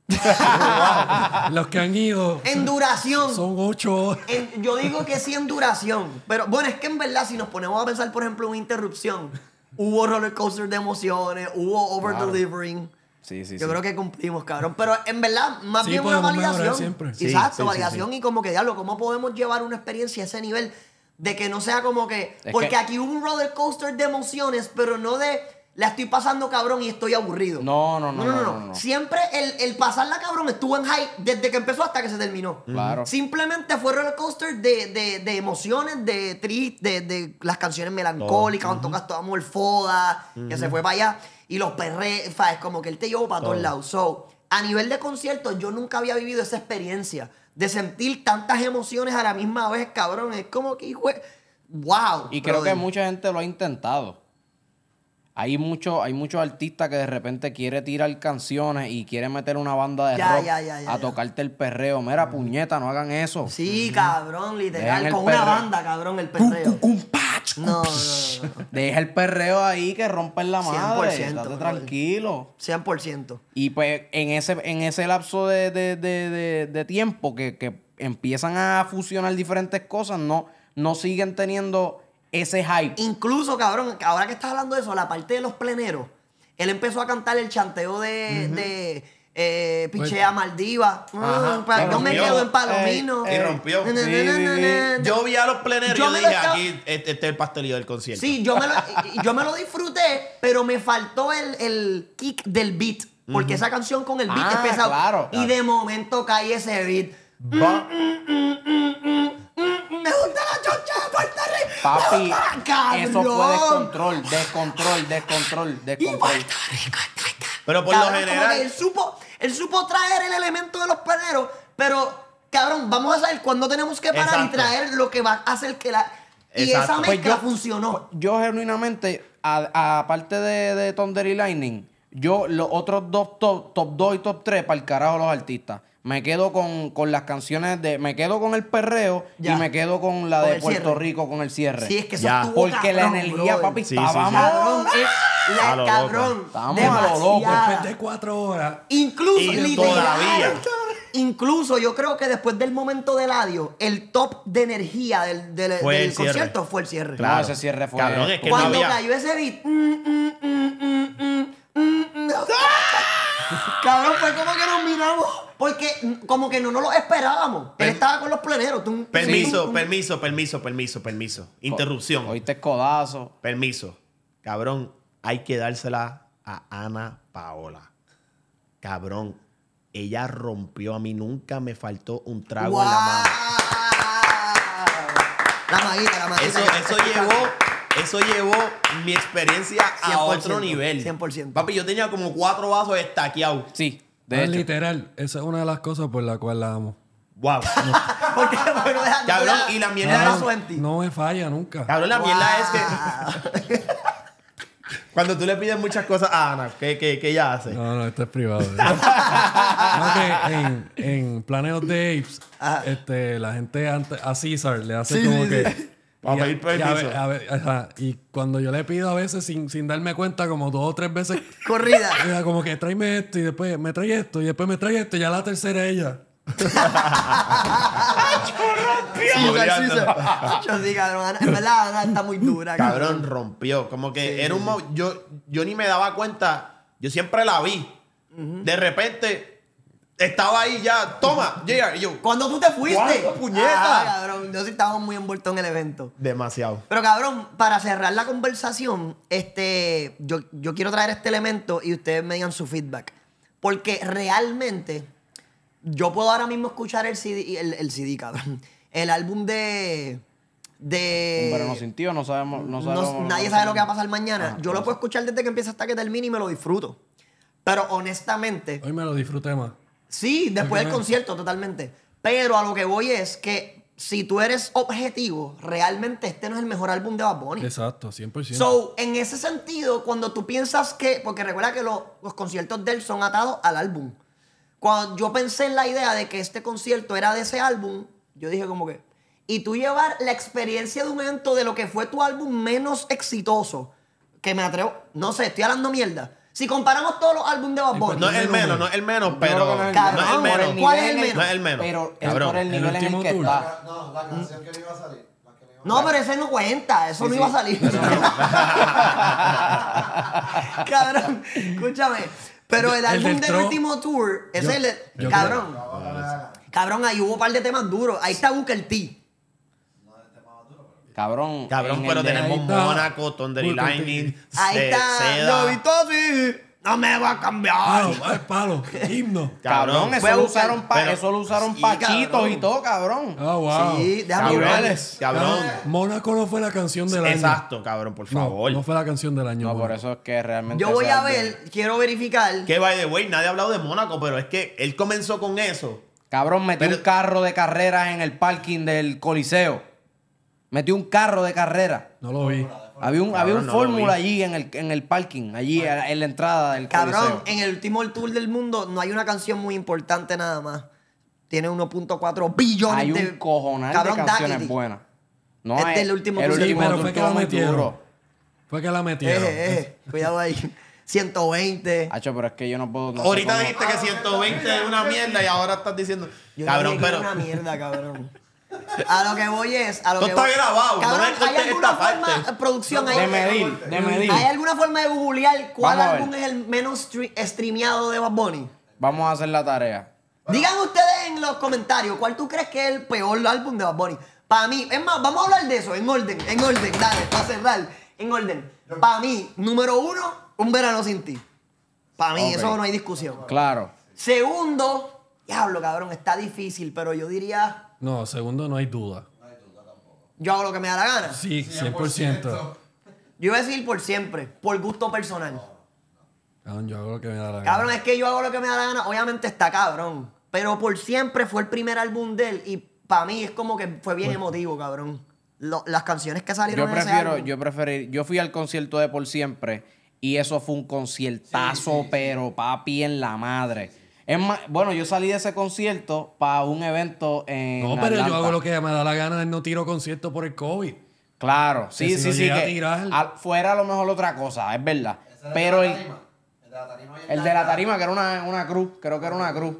Los que han ido En duración. son ocho horas. En- yo digo que sí en duración. Pero bueno, es que en verdad, si nos ponemos a pensar, por ejemplo, en una interrupción, hubo roller coaster de emociones, hubo over delivering. Sí, sí, Yo sí. creo que cumplimos, cabrón. Pero en verdad, más Sí, bien una podemos mejorar validación. siempre. Sí, Exacto, sí, sí, validación y como que, diablo, ¿cómo podemos llevar una experiencia a ese nivel de que no sea como que... Es porque que- aquí hubo un roller coaster de emociones, pero no de... La estoy pasando cabrón y estoy aburrido. No, no, no, no, no, no. Siempre el, el pasarla cabrón estuvo en high desde que empezó hasta que se terminó. Claro. Simplemente fue roller coaster de, de, de emociones, de triste, de, de las canciones melancólicas, cuando tocas tu amor foda, que se fue para allá. Y los perres, es como que él te llevó para todos lados. So, a nivel de conciertos, yo nunca había vivido esa experiencia de sentir tantas emociones a la misma vez, cabrón. Es como que, hijo, de- wow. Y creo brother. que mucha gente lo ha intentado. Hay mucho, hay muchos artistas que de repente quiere tirar canciones y quiere meter una banda de Ya, rock ya, ya, ya, a ya. tocarte el perreo. Mira, puñeta, no hagan eso. Sí, cabrón, literal. Dejan el Con una perreo. banda, cabrón, el perreo. Cum, pach, cum, No, no, psh. no, no. Deja el perreo ahí que rompen la cien por madre. ciento, Estate brother. tranquilo. cien por ciento. Y pues en ese, en ese lapso de, de- de- de- de tiempo que, que empiezan a fusionar diferentes cosas, no, no siguen teniendo ese hype. Incluso, cabrón, ahora que estás hablando de eso, la parte de los pleneros, él empezó a cantar el chanteo de, de eh, Pichea Maldiva. Ajá. Mm, pa- Y yo me rompió. quedo en Palomino. Ey, Y rompió. Na, na, Sí, na, na, sí, na, sí. na. Yo vi a los pleneros y Yo yo me dije, lo estaba- aquí, este, este es el pastelillo del concierto. Sí, yo me, lo, yo me lo disfruté, pero me faltó el, el kick del beat. Porque esa canción con el beat Ah, es pesado. claro. Y de momento cae ese beat. Va- Me gusta la choncha de Puerto Rico. Papi, Me gusta, eso fue cabrón. descontrol, descontrol, descontrol, Y descontrol. Puerto Rico está acá. Pero por Cabrón, lo como general... que él supo, él supo traer el elemento de los pleneros, pero cabrón, vamos a saber cuándo tenemos que parar Exacto. y traer lo que va a hacer que la... Y Exacto. esa Pues mezcla yo- funcionó. Yo genuinamente, a- a- aparte de, de Thunder y Lightning, yo los otros dos top, top dos y top tres, para el carajo los artistas. Me quedo con, con las canciones de... Me quedo con el perreo Ya. y me quedo con la Con de el Puerto cierre. Rico, con el cierre. Sí, es que eso Ya. estuvo Porque la cabrón, energía, brother. papi, Sí, sí, estábamos... Cabrón, es la A lo cabrón. loco. Estábamos a lo loco. demasiada. Después de cuatro horas. Incluso, Y literal, todavía. incluso yo creo que después del momento de Eladio, el top de energía del, del, Fue del el cierre. concierto fue el cierre. Claro. No, ese cierre fue- Cabrón, es que Cuando no había... cayó ese beat. mm, mm, mm, mm, mm, mm, mm, Cabrón, fue como que nos miramos. Porque mm, como que no nos lo esperábamos. Él Per- estaba con los pleneros. tum, tum, Permiso, tum. permiso, permiso, permiso, permiso. Interrupción. Oíste codazo. Permiso. Cabrón, hay que dársela a Ana Paola. Cabrón, ella rompió. A mí nunca me faltó un trago ¡Guau! en la mano. La maguita, la maguita. Eso, que- eso llevó, eso llevó mi experiencia a cien por otro ciento, nivel. cien por ciento. Papi, yo tenía como cuatro vasos estaqueados. Sí, De de hecho. literal, esa es una de las cosas por la cual la amo. Wow. Porque, bueno, deja- Cabrón, deja- y la mierda deja era- eso en ti. No me falla nunca. Cabrón, la mierda es Guau. que cuando tú le pides muchas cosas a Ana, ¿qué, qué, qué ella hace? No, no, esto es privado. No, que en, en Planet of the Apes, este, la gente antes, a César le hace Sí, como sí, que... sí. Para y a- pedir y a permiso. ver- a ver, ajá, y cuando yo le pido a veces sin, sin darme cuenta, como dos o tres veces, Corrida. ella como que tráeme esto y después me trae esto y después me trae esto y ya la tercera ella. César, César. Yo sí, cabrón. Ana- En verdad, Ana está muy dura. Cabrón, rompió. Como que era un... mo- Yo, yo ni me daba cuenta. Yo siempre la vi. De repente, estaba ahí ya. Toma, llega. Y yo, Cuando tú te fuiste. ¿Cuándo, puñeta? Ah, cabrón. Yo sí estaba muy envuelto en el evento. demasiado. Pero cabrón, para cerrar la conversación, este, yo, yo quiero traer este elemento y ustedes me digan su feedback. Porque realmente, yo puedo ahora mismo escuchar el C D, el, el C D, cabrón. El álbum de... de Pero no sintió, no sabemos. No no- sabemos nadie no sabe lo que va a sabemos. pasar mañana. Ajá, yo lo por puedo escuchar desde que empieza hasta que termine y me lo disfruto. Pero honestamente, Hoy me lo disfruté más. sí, después del Ok. concierto, totalmente. Pero a lo que voy es que si tú eres objetivo, realmente este no es el mejor álbum de Bad Bunny. Exacto, cien por ciento. So, en ese sentido, cuando tú piensas que, porque recuerda que lo- los conciertos de él son atados al álbum. Cuando yo pensé en la idea de que este concierto era de ese álbum, yo dije como que, y tú llevar la experiencia de un evento de lo que fue tu álbum menos exitoso, que me atrevo, no sé, estoy hablando mierda. Si comparamos todos los álbumes de Bad Bunny, No es el menos, no es el menos, Yo pero... creo que no es el- Cabrón, no es el por menos. el ¿cuál es el nivel en menos? No es el menos. Pero es Cabrón. por el El nivel en el último que tour. está. No, la canción que le iba a salir. La que le iba a no, pero ese no cuenta, eso no iba a salir. Cabrón, escúchame. Pero el, El álbum del del tro- último tour, ese Yo- es el. yo Cabrón. salir. Cabrón, ahí hubo un par de temas duros. Ahí está Booker T. Cabrón. Cabrón, en pero el de- tenemos Ahí está. Mónaco, Thunder y Booker T. Lightning, Ahí Ce- está. Seda. Lo he visto así. No me va a cambiar. Palo, ay, palo, himno. Cabrón, Cabrón, eso voy a lo buscar- usaron, pa- pero- eso lo usaron Sí, pachitos cabrón. y todo, cabrón. Ah, wow. Sí, déjame Cabrón, ver. cabrón. Mónaco no fue la canción del año. Exacto, cabrón, por No, favor. no fue la canción del año. No, por Mónaco. eso es que realmente. Yo voy ese a álbum- ver, quiero verificar. Que by the way, nadie ha hablado de Mónaco, pero es que él comenzó con eso. Cabrón, metió Pero- un carro de carreras en el parking del Coliseo. Metió un carro de carrera. No lo vi. Había un, Cabrón, había un no lo fórmula vi. allí en el, en el parking, allí en en la entrada del Cabrón, Coliseo. en el último tour del mundo no hay una canción muy importante nada más. Tiene uno punto cuatro billones Hay de... un cojonal Cabrón, de canciones Daquiti. buenas. No Este hay- es el último el tour. Sí, último pero tour fue que estuvo la muy metieron. duro. Fue que la metieron. Eh, eh, cuidado ahí. ciento veinte. Hacho, pero es que yo no puedo. no sé Ahorita cómo- dijiste que ciento veinte es una mierda y ahora estás diciendo. Yo Cabrón, dije que pero. era una mierda, cabrón. A lo que voy es... A lo Esto que está voy- grabado, no Cabrón, me cortes ¿hay alguna esta forma, parte. eh, producción, De hay, medir, de medir. ¿hay alguna forma de googlear cuál Vamos a ver. álbum es el menos stre- streameado de Bad Bunny? Vamos a hacer la tarea. Digan ustedes en los comentarios cuál tú crees que es el peor álbum de Bad Bunny. Para mí, es más, vamos a hablar de eso en orden, en orden, dale, para cerrar, en orden. Para mí, número uno, Un verano sin ti. Para mí, Ok. eso no hay discusión. Claro. Segundo, diablo, cabrón, está difícil, pero yo diría, No, segundo no hay duda. yo hago lo que me da la gana. Sí, cien por ciento. Yo voy a decir por siempre, por gusto personal. Cabrón, yo hago lo que me da la gana. Cabrón, es que yo hago lo que me da la gana. Obviamente está cabrón. Pero Por Siempre fue el primer álbum de él y para mí es como que fue bien emotivo, cabrón. Lo- las canciones que salieron Yo en ese prefiero, álbum. yo preferir, yo fui al concierto de Por Siempre y eso fue un conciertazo, pero papi en la madre. Es más, bueno, yo salí de ese concierto para un evento en No, pero yo Atlanta. hago lo que me da la gana, no tiro concierto por el COVID. Claro, sí, Que si sí, lo sí. llega a Que tirar- al- fuera a lo mejor otra cosa, es verdad. Ese era Pero de el, la tarima. El de la tarima y el de la tarima, que era una, una cruz, creo que era una cruz.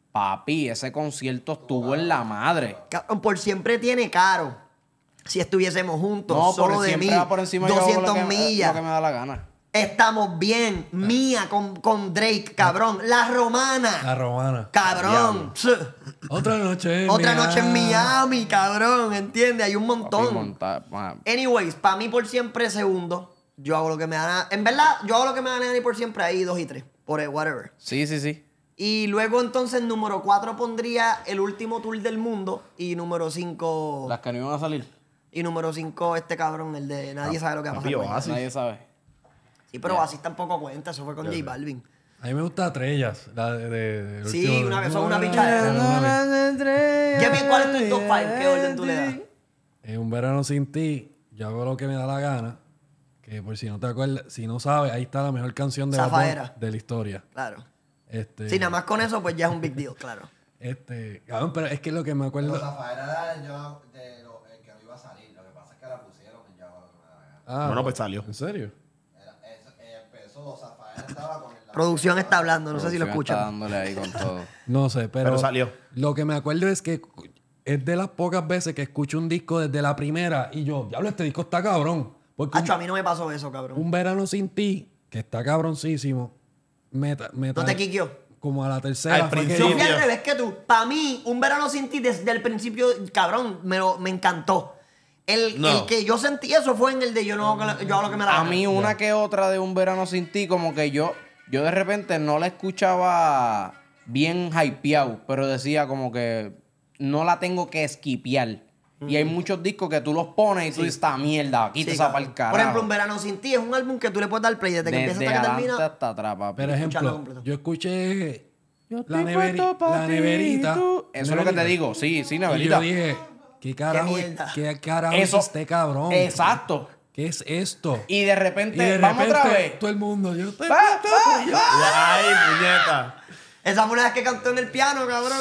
Papi, ese concierto estuvo en la madre. Cabrón, Por Siempre tiene caro. Si estuviésemos juntos, No, solo por de siempre mí, va por encima yo hago doscientas lo que, millas. lo que me da la gana. Estamos bien. Mía con, con Drake, cabrón. La Romana. La romana. Cabrón. Sí. Otra noche en Otra Miami. noche en Miami, cabrón. ¿Entiendes? Hay un Papi, montón. monta- ma- Anyways, para mí Por Siempre segundo. Yo hago lo que me da. En verdad, yo hago lo que me da y Por Siempre ahí dos y tres. Por el whatever. Sí, sí, sí. Y luego entonces número cuatro pondría El Último Tour del Mundo. Y número cinco. Las que no iban a salir. Y número cinco, este cabrón, el de Nadie sabe lo que va a pasar. papi, mañana. Oasis. Nadie sabe. Sí, pero así tampoco cuenta. Eso fue con J Balvin. A mí me gusta Trellas. La de, de- del Sí, último- una vez son una pichadera. Kevin, ¿cuál es tu top cinco? ¿Qué orden tú le das? En Un Verano Sin Ti, yo hago lo que me da la gana. Que por si no te acuerdas, si no sabes, ahí está la mejor canción de Bad Bunny Zafaera. de la historia. Claro. Este, Sí, nada más con eso, pues ya es un big deal, claro. Este, cabrón, pero es que lo que me acuerdo. Pero Zafaera era el, yo, de lo, el que no iba a salir. Lo que pasa es que la pusieron y ya hago lo que me da la gana. Ah, Bueno, pues salió. ¿En serio? Era, eso, eh, empezó, Zafaera estaba con el... Producción está hablando, no sé si lo Producción está escuchan. dándole ahí con todo. No sé, pero. Pero salió. Lo que me acuerdo es que es de las pocas veces que escucho un disco desde la primera y yo, diablo, este disco está cabrón. Porque Hacho, a un, mí no me pasó eso, cabrón. Un Verano Sin Ti, que está cabroncísimo, me, ta- me ¿No ta- te quiqueó? Como a la tercera. Al fue que- Yo fui principio. al revés que tú. Para mí, Un Verano Sin Ti desde el principio, cabrón, me, lo- me encantó. El, No. el que yo sentí eso fue en el de yo no hago, yo hago lo que me da la A gana. mí una que otra de Un Verano Sin Ti, como que yo, yo de repente no la escuchaba bien hypeado, pero decía como que no la tengo que esquipear. Y hay muchos discos que tú los pones y tú dices, esta mierda, quita Sí, esa cabrón. pa'l carajo. Por ejemplo, Un Verano Sin Ti es un álbum que tú le puedes dar play desde que Desde empieza hasta que adelante termina. hasta atrás, papi. Por Escucharlo ejemplo, completo. yo escuché Yo la, estoy neveri- puesto pa' la ti, neverita. tú. Eso es lo que te digo, sí, sí, Y neverita. yo dije, ¿qué carajo, mierda. ¿qué carajo Eso- es este cabrón? Exacto. ¿Qué es esto? Y de repente, Y de vamos repente, otra vez. todo el mundo, yo estoy Va, va, va. Ay, puñeta. Esa fue una vez que cantó en el piano, cabrón.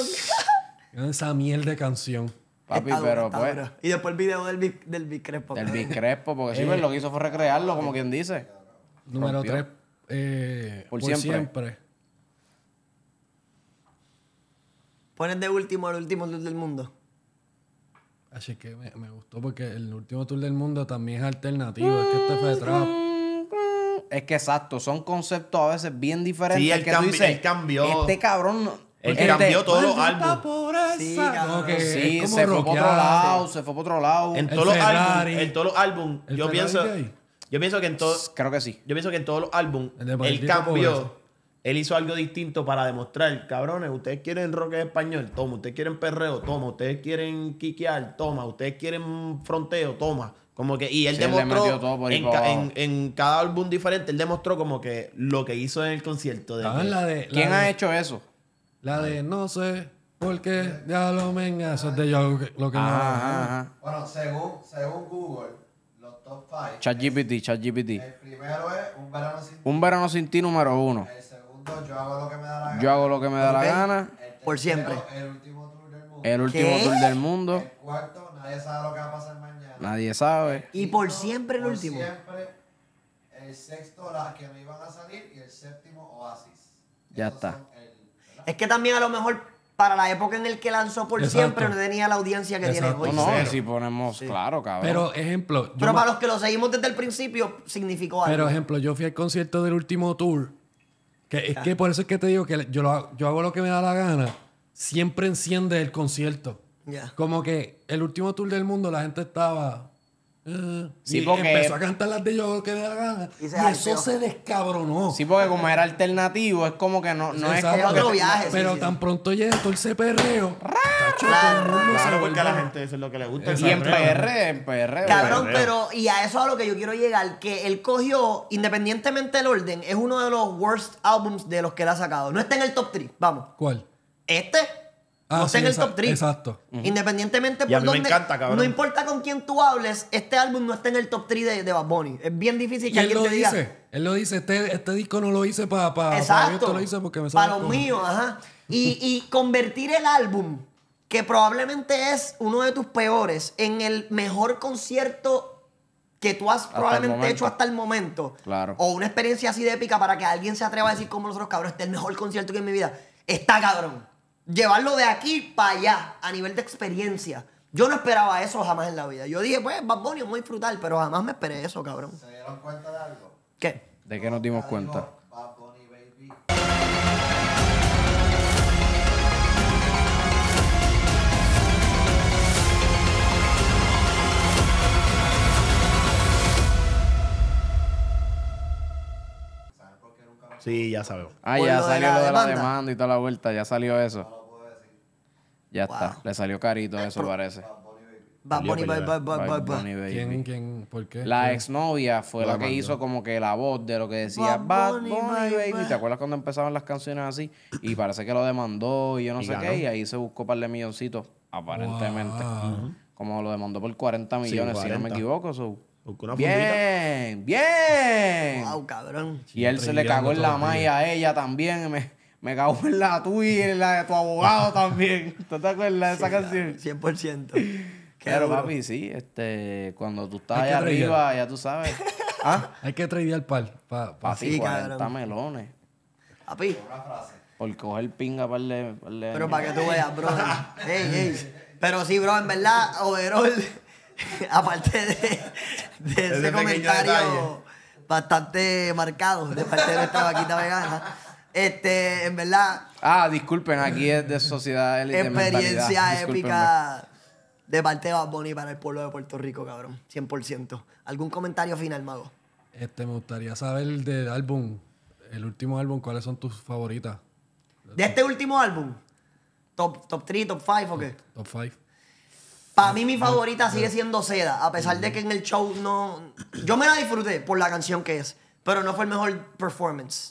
esa mierda de canción. Papi, Está dura, pero está pues, dura. Y después el video del Big, del Big Crespo. del cabrón. Big Crespo, porque sí, pues, lo que hizo fue recrearlo, como quien dice. Número Rompió. tres, eh, Por por, siempre. siempre. Pones de último el último tour del mundo. Así que me, me gustó porque el último tour del mundo también es alternativo. Es que este fue de trap. Es que exacto, son conceptos a veces bien diferentes. Sí, él que tú cambi- dices, él cambió. Este cabrón. no- Él este- cambió todos los Maldita álbumes. pobreza. Sí, Como cabrón. que Sí, es como se fue por otro rockear. lado, se fue por otro lado. En El todos los Ferrari. álbumes, en todos los álbumes, ¿El yo Ferrari pienso, gay? yo pienso que en todos, Creo que sí. yo pienso que en todos los álbumes El de él Maldita cambió, Pobreza. él hizo algo distinto para demostrar, cabrones, ustedes quieren rock en español, toma, ustedes quieren perreo, toma, ustedes quieren quiquear, toma, ustedes quieren fronteo, toma. Como que, y él Sí, él le demostró metió todo por ahí en, para ca- abajo. en- en cada álbum diferente, él demostró como que lo que hizo en el concierto. De ¿Saben que- la de, la ¿Quién de- ha hecho eso? La de no sé por qué ya lo venga. Eso es de yo lo que, lo que me da la Ajá, gana. ajá. Bueno, según, según Google, los top cinco. ChatGPT, ChatGPT. El primero es Un Verano Sin Ti. Un verano sin ti, número uno. El segundo, Yo hago lo que me da la gana. Yo hago lo que me da Ok. la gana. El Por siempre. tercero, El último tour del mundo. El último ¿Qué? tour del mundo. El cuarto, Nadie sabe lo que va a pasar mañana. Nadie sabe. Y por siempre el Por último. Siempre. El sexto, las que no iban a salir. Y el séptimo, Oasis. Ya Esos está. son el- ¿verdad? Es que también a lo mejor para la época en el que lanzó Por Exacto. Siempre no tenía la audiencia que tiene Exacto. hoy. No, no, cero. si ponemos, claro, cabrón. Pero ejemplo, yo Pero me- para los que lo seguimos desde el principio, significó algo. pero ejemplo, yo fui al concierto del último tour. Que es que por eso es que te digo que yo, lo hago, yo hago lo que me da la gana. Siempre enciende el concierto. Ya. Como que el último tour del mundo la gente estaba. eh, Sí, y porque- empezó a cantar las de yo hago lo que me da la gana. Y Y, se eso hypeó. se descabronó. Sí, porque como era alternativo, es como que no, no es Exacto. como Es otro que- viaje. sí, Pero sí, tan sí. pronto llega todo ese perreo. tacho, Claro, todo el mundo se Claro, porque a la vuelve- gente eso es lo que le gusta. el Y en P perreo. R, en P R. Cabrón, perreo. pero y a eso a lo que yo quiero llegar, que él cogió, independientemente del orden, es uno de los worst albums de los que él ha sacado. No está en el top tres, vamos. ¿Cuál? Este Ah, no está sí, en el esa- top tres. Exacto. Independientemente Y a por mí me dónde. encanta, cabrón. No importa con quién tú hables, este álbum no está en el top tres de, de Bad Bunny. Es bien difícil Y que él alguien lo te diga. dice. Él lo dice. Este, este disco no lo hice para pa, pa Exacto. esto, lo hice porque me Para sale los con- míos, ajá. Y, y convertir el álbum, que probablemente es uno de tus peores, en el mejor concierto que tú has el probablemente momento. hecho hasta el momento. Claro. O una experiencia así de épica para que alguien se atreva a decir como nosotros, cabrón, este es el mejor concierto que en mi vida. Está cabrón. Llevarlo de aquí para allá, a nivel de experiencia. Yo no esperaba eso jamás en la vida. Yo dije, pues, Bad Bunny, vamos a disfrutar, pero jamás me esperé eso, cabrón. ¿Se dieron cuenta de algo? ¿Qué? ¿De qué nos dimos Ya cuenta? dijo Bad Bunny, baby. ¿Saben por qué nunca lo Sí, ya sabemos. Ah, Por ya lo de salió la lo de la demanda. demanda y toda la vuelta. Ya salió eso. puedo decir? Ya Wow. está. Le salió carito eso, parece. Bad Bunny, baby. Bad Salió Bunny, bye, pelea. bye, bye, bye, Bad bye. Bunny, baby. ¿Quién, quién, por qué? La ¿Quién? exnovia fue Lo la que demandó. hizo como que la voz de lo que decía Bad Bad Bunny, Bunny, baby. baby. ¿Te acuerdas cuando empezaban las canciones así? Y parece que lo demandó y yo no Y sé ganó. qué. Y ahí se buscó un par de milloncitos, aparentemente. Wow. Como lo demandó por cuarenta millones, si no me cuarenta. equivoco. so. Buscó una fundita. Bien, bien. Wow, cabrón. Y él se le cagó en la Trillando malla a ella también. Me, me cagó en la tuya y en la de tu abogado también. ¿Tú te acuerdas de esa canción? cien por ciento. Qué Pero duro. papi, sí, este, cuando tú estás Hay que allá tradear. arriba, ya tú sabes. ¿Ah? Hay que tradear par. Pa, pa- Papi, Sí, cuarenta cabrón. melones. Papi, Por coger pinga par de, par de pero años. para que tú veas, bro. Ey, ey. Pero sí, bro, en verdad, overall, aparte de, de ese pequeño comentario detalle. bastante marcado de parte de nuestra vaquita vegana, este, en verdad, Ah, disculpen, aquí es de sociedad élite experiencia mentalidad. Discúlpenme. épica de parte de Bad Bunny para el pueblo de Puerto Rico, cabrón. cien por ciento. ¿Algún comentario final, Mago? Este, me gustaría saber del álbum, el último álbum, ¿cuáles son tus favoritas? De este último álbum, top, top tres, top cinco o qué? Top five. Para mí mi favorita sigue siendo Seda, a pesar de que en el show no... Yo me la disfruté por la canción que es, pero no fue el mejor performance.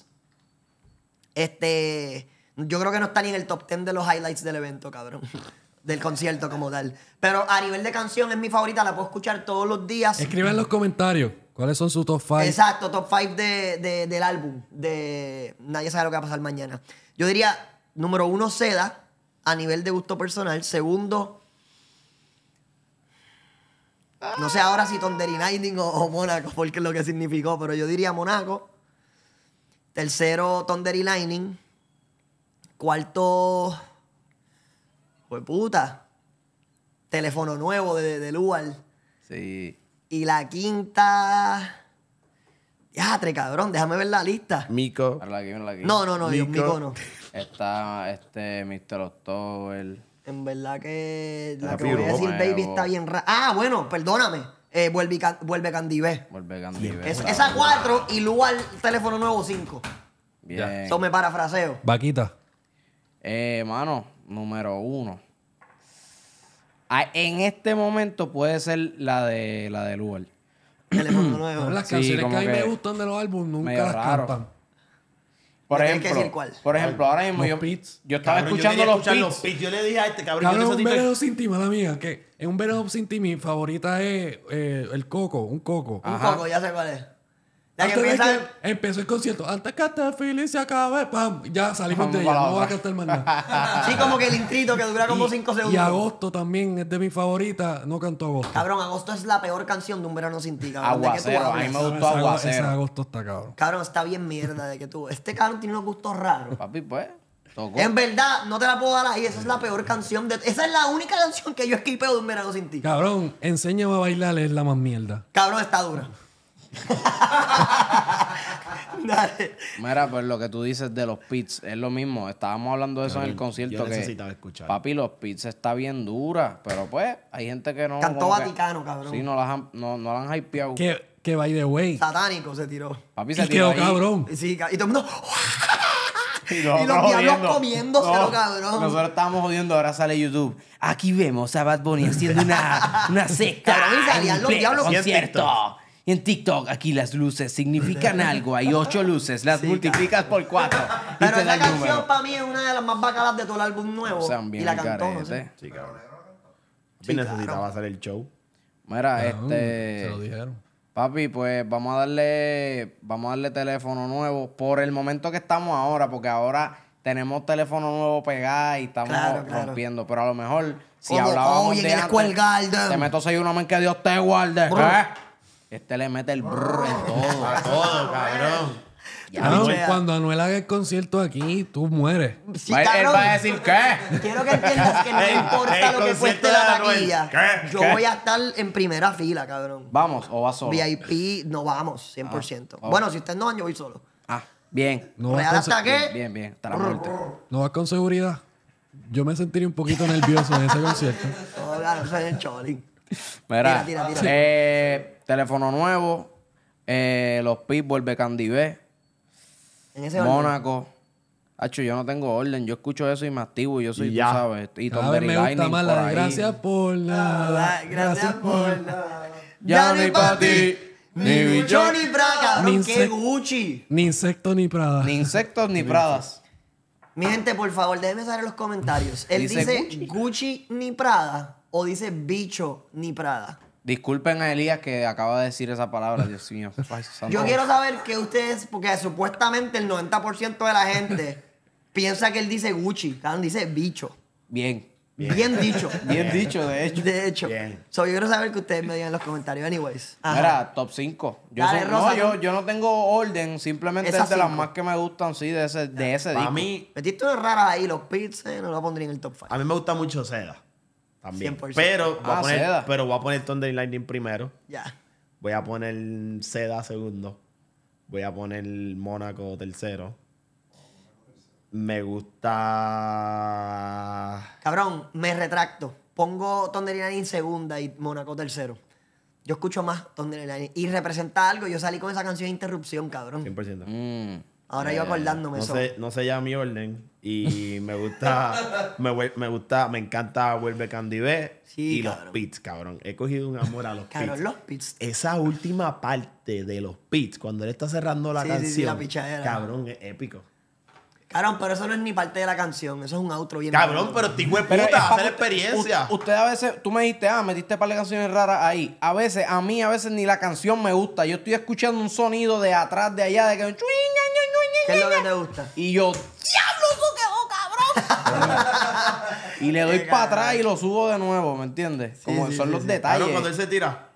Este... Yo creo que no está ni en el top diez de los highlights del evento, cabrón. Del concierto como tal. Pero a nivel de canción es mi favorita, la puedo escuchar todos los días. Escriban en los comentarios cuáles son sus top five. Exacto, top cinco de, de- del álbum. De Nadie sabe lo que va a pasar mañana. Yo diría, número uno, Seda, a nivel de gusto personal. Segundo, no sé ahora si Thunder Lightning o, o Mónaco, porque es lo que significó, pero yo diría Mónaco. Tercero, Thunder Lightning. Cuarto, pues puta, teléfono nuevo de, de Lual. Sí. Y la quinta. Diatre, cabrón, déjame ver la lista. Mico. Ahora la que viene la que No, no, no, Dios Mico. mío, no. Está este mister October. En verdad que la La que voy a Piru. decir, baby, Nuevo. está bien rara. Ah, bueno, perdóname. Eh, vuelve, Can- vuelve Candy B. Vuelve Candy B. Es, esa cuatro y Lual, teléfono nuevo cinco. Bien. Eso me parafraseo. Vaquita. Eh, mano, número uno. Ah, en este momento puede ser la de la de Lugar. Teléfono nuevo. Las Sí, canciones como que a mí que me gustan de los álbumes nunca medio las raro. cantan. Por Me tienes que ejemplo, decir cuál. por ejemplo, ahora mismo Los yo, Pits. yo estaba Cabrón, yo escuchando quería los escuchar Pits. pits. Yo le dije a este cabrón, Cabrón, yo un necesito- verano sin ti, mala mía. Que en un verano sin ti, mi favorita es eh, el coco, un coco. Un Ajá. poco, ya sé cuál es. La que Antes de empieza. que empezó el concierto, antes que este feliz se acabe, pam, ya salimos Vamos de ella, para la no va a otra. cantar más nada. Sí, como que el intrito que dura como cinco segundos. Y agosto también es de mi favorita, no canto agosto. Cabrón, Agosto es la peor canción de Un Verano Sin Ti, cabrón. ¿De qué tú Aguacero, a mí hablas? me Ese gustó ago- Ese Aguacero. agosto está cabrón. Cabrón, está bien mierda de que tú... Este cabrón tiene unos gustos raros. Papi, pues, tocó. En verdad, no te la puedo dar ahí. Esa es la peor canción de... Esa es la única canción que yo esquipeo de Un Verano Sin Ti. Cabrón, enséñame a bailar es la más mierda. Cabrón, está dura. Dale. Mira, pues lo que tú dices de los Pits es lo mismo. Estábamos hablando de eso en el Cabrón, concierto. yo que necesitaba escuchar. Papi, los Pits está bien dura. Pero pues, hay gente que no. Cantó como que- Vaticano, cabrón. Sí, no las han, no, no la han hypeado. Que, que by the way. Satánico se tiró. Papi, Y se tiró quedó ahí. cabrón. Y, sí, ca- y todo el mundo... Y, Y nosotros los diablos jodiendo. comiéndoselo, cabrón. Nosotros estábamos jodiendo, ahora sale YouTube. Aquí vemos a Bad Bunny haciendo una, una secta. Cabrón, y salían en los pleno diablos. concierto. Y en TikTok, aquí las luces significan algo. Hay ocho luces, las multiplicas por cuatro. y Pero te da esa el número. canción para mí es una de las más bacanas de todo el álbum nuevo. O sea, bien y la al cantó, no garete. sé. Sí, cabrón. Sí, necesitaba hacer el show. Mira, Cabrón, este... Se lo dijeron. Papi, pues vamos a darle, vamos a darle teléfono nuevo por el momento que estamos ahora, porque ahora tenemos teléfono nuevo pegado y estamos Claro, claro. rompiendo. Pero a lo mejor, si Como hablábamos hoy en de el antes, Square Garden. te meto seis uno men que Dios te guarde. Brr. ¿Eh? Este le mete el brr en todo. A todo, cabrón. Cabrón, bichea. cuando Anuel haga el concierto aquí, tú mueres. Sí, Va- él cabrón. va a decir, ¿qué? Quiero que entiendas que no Ey, importa ey, lo que concierto cueste de la Anuel. taquilla. ¿Qué? Yo ¿Qué? voy a estar en primera fila, cabrón. ¿Vamos o va solo? V I P, no vamos, cien por ciento. Ah, Bueno, si ustedes no van, yo voy solo. Ah, bien. No vas, ¿Real con, hasta se- qué? Bien, bien, bien. Hasta la muerte. no vas con seguridad. Yo me sentiría un poquito nervioso en ese concierto. No, claro, soy el cholín. Mira, Tira, tira, tira. eh, teléfono nuevo, eh, los Pits, vuelve Candy B. En ese orden. Mónaco. Hacho, yo no tengo orden. Yo escucho eso y me activo. Yo soy, Y tú ya. sabes. Y Cada vez Thunder y me gusta Lightning más por la de ahí. gracias por nada. Gracias por nada. Ya ni pa' ti, ni bicho, bicho ni pra, cabrón. ni ¡Qué insect- Gucci! Ni insecto ni Prada. Ni insectos ni pradas. Mi gente, por favor, déjenme saber en los comentarios. ¿Él Dice dice, Gucci. Gucci. ni Prada o dice bicho ni Prada? Disculpen a Elías que acaba de decir esa palabra, Dios mío. Ay, santo. Yo quiero saber que ustedes, porque supuestamente el noventa por ciento de la gente piensa que él dice Gucci, cabrón, dice bicho. Bien. Bien, dicho. Bien dicho, de hecho. De hecho. Bien. So, yo quiero saber que ustedes me digan en los comentarios. Anyways. Ajá. Mira, top cinco. Yo, Dale, soy- Rosa, no, yo, tú. yo no tengo orden. Simplemente Esas es de las cinco. más que me gustan, sí, de ese, de ese Para disco. mí, Metiste unas raras ahí, los pits, eh, no lo pondría en el top cinco. a mí me gusta mucho Seda. También. cien por ciento. Pero voy, Ah, a poner, Seda. pero voy a poner Thunder y Lightning primero. Ya. Voy a poner Seda segundo. Voy a poner Mónaco tercero. Me gusta. Cabrón, me retracto. Pongo Thunder y Lightning segunda y Mónaco tercero. Yo escucho más Thunder y Lightning. Y representa algo. Yo salí con esa canción de Interrupción, cabrón. cien por ciento. Mm. Ahora yo acordándome No eso. sé, no sé ya mi orden. Y me gusta, me, vuel- me gusta, me encanta Vuelve Candy B Sí, y cabrón. los Pits, cabrón. He cogido un amor a los Cabrón, Pits. los pits. Esa última parte de los Pits, cuando él está cerrando la Sí, sí, sí, canción, la pichadera. cabrón, es épico. Cabrón, pero eso no es ni parte de la canción. Eso es un outro bien. Cabrón, malo. pero tipo de Pero es puta, pa' hacer usted- experiencia. u- Usted a veces, tú me dijiste, ah, metiste par de canciones raras ahí. A veces, a mí a veces ni la canción me gusta. Yo estoy escuchando un sonido de atrás, de allá, de que... ¿Qué es lo que te gusta? Y yo, ¡diablo, eso quedó cabrón! y le doy para atrás y lo subo de nuevo, ¿me entiendes? Como sí, son sí, los sí. detalles. Cabrón, cuando él se tira.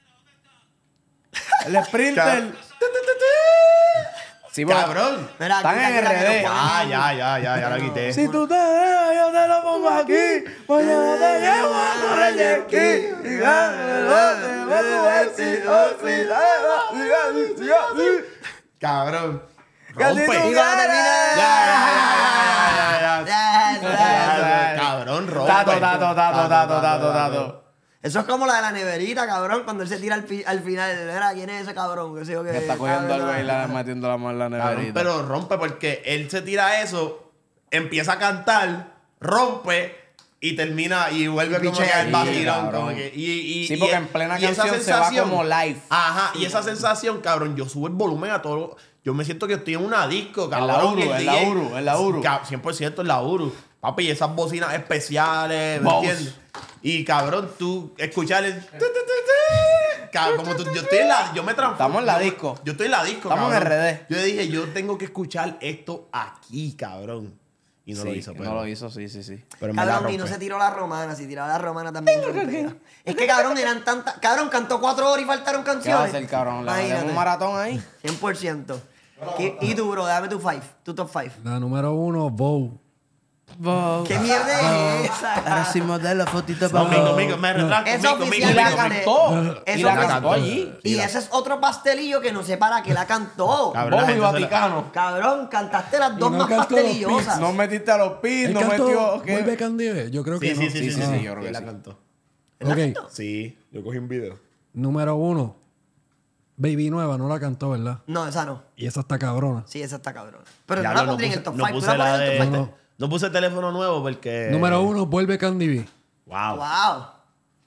El sprinter. Sí, porque Cabrón. Mira, están quita, en quita, que R D. nos ponen- Ah, ya, ya, ya, ya la quité. Si tú te dejas, yo te lo pongo aquí. Mañana te llevo a correr de aquí. Y gánalo, te voy a decir, oh, sí, dale, sí, sí. Cabrón. Casi Rompe. tú Y cuando termine. Ya, ya, ya, ya, ya, Ya, ya. ya. Ya, ya, Cabrón, rompe. Tato, tato, tato, tato, tato, tato. Eso es como la de la neverita, cabrón, cuando él se tira al, fi- al final. Mira, ¿quién es ese cabrón? Que sé yo que Que está cogiendo algo cabrón, y la metiendo la mano en la Cabrón, neverita. pero rompe porque él se tira eso, empieza a cantar, rompe y termina y vuelve como que pichea. al vacilón. Sí, como cabrón. que, y, y, Sí, y- porque en plena y esa canción se va sensación- como live. Ajá, y esa sensación, cabrón, yo subo el volumen a todo. Yo me siento que estoy en una disco, cabrón. la Uru, y el en la D J Uru, en la Uru. Ca- cien por ciento en la Uru. Papi, y esas bocinas especiales, ¿me Bose. entiendes? Y cabrón, tú escuchar el... tu, tu, tu, tu, cabrón, como tú, yo estoy en la... Yo me transformo. Estamos en la yo- disco. Yo estoy en la disco, Estamos en cabrón. R D. Yo dije, yo tengo que escuchar esto aquí, cabrón. Y no Sí, lo hizo, que pero... no lo hizo, sí, sí, sí. Pero en verdad Cabrón, y no rompe. se tiró la romana. Si tiraba la romana también rompía. Es que, cabrón, eran tantas... Cabrón, cantó cuatro horas y faltaron ¿Qué va a canciones. hacer, cabrón? ¿Le metemos Imagínate. un maratón ahí? cien por ciento. ¿Qué- Y tú, bro, dame tu five. Tu top five. La número uno, Bow. ¿Qué mierda es esa? Ahora sí modelo, fotito No, conmigo, conmigo, me retracto. Eso conmigo, conmigo, Y la oficialmente- conmigo, conmigo. cantó. Y Eso la no- cantó allí. Y ese es otro pastelillo que no sé para qué la cantó. Cabrón, la Bobo y gente se la- Vaticano. Cabrón, cantaste las dos no más cantó los pastelillosas. No metiste a los pits, ¿Él no cantó metió... ¿qué? Vuelve Candy B? Yo creo Sí, que sí, no. sí, sí, sí, sí, sí, yo creo que la sí. cantó. Ok, Sí, yo cogí un video. número uno. Baby Nueva no la cantó, ¿verdad? No, esa no. Y esa está cabrona. Sí, esa está cabrona. Pero Ya no la lo- pondría en puse- el top no five. ¿Tú puse la pones la en el top de- five? No puse teléfono nuevo porque... Número uno, Vuelve Candy B. Wow. Wow.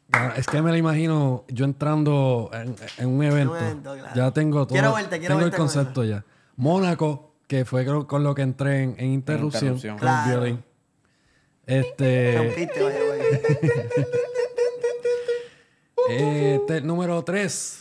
Ah, Es que me lo imagino yo entrando en, en un evento. evento, claro. Ya tengo todo. Quiero verte, quiero tengo verte el con concepto ya. Mónaco, que fue creo, con lo que entré en, en interrupción. interrupción. Con el Claro. violín. Este. Rompiste, vaya, güey. eh, te- número tres.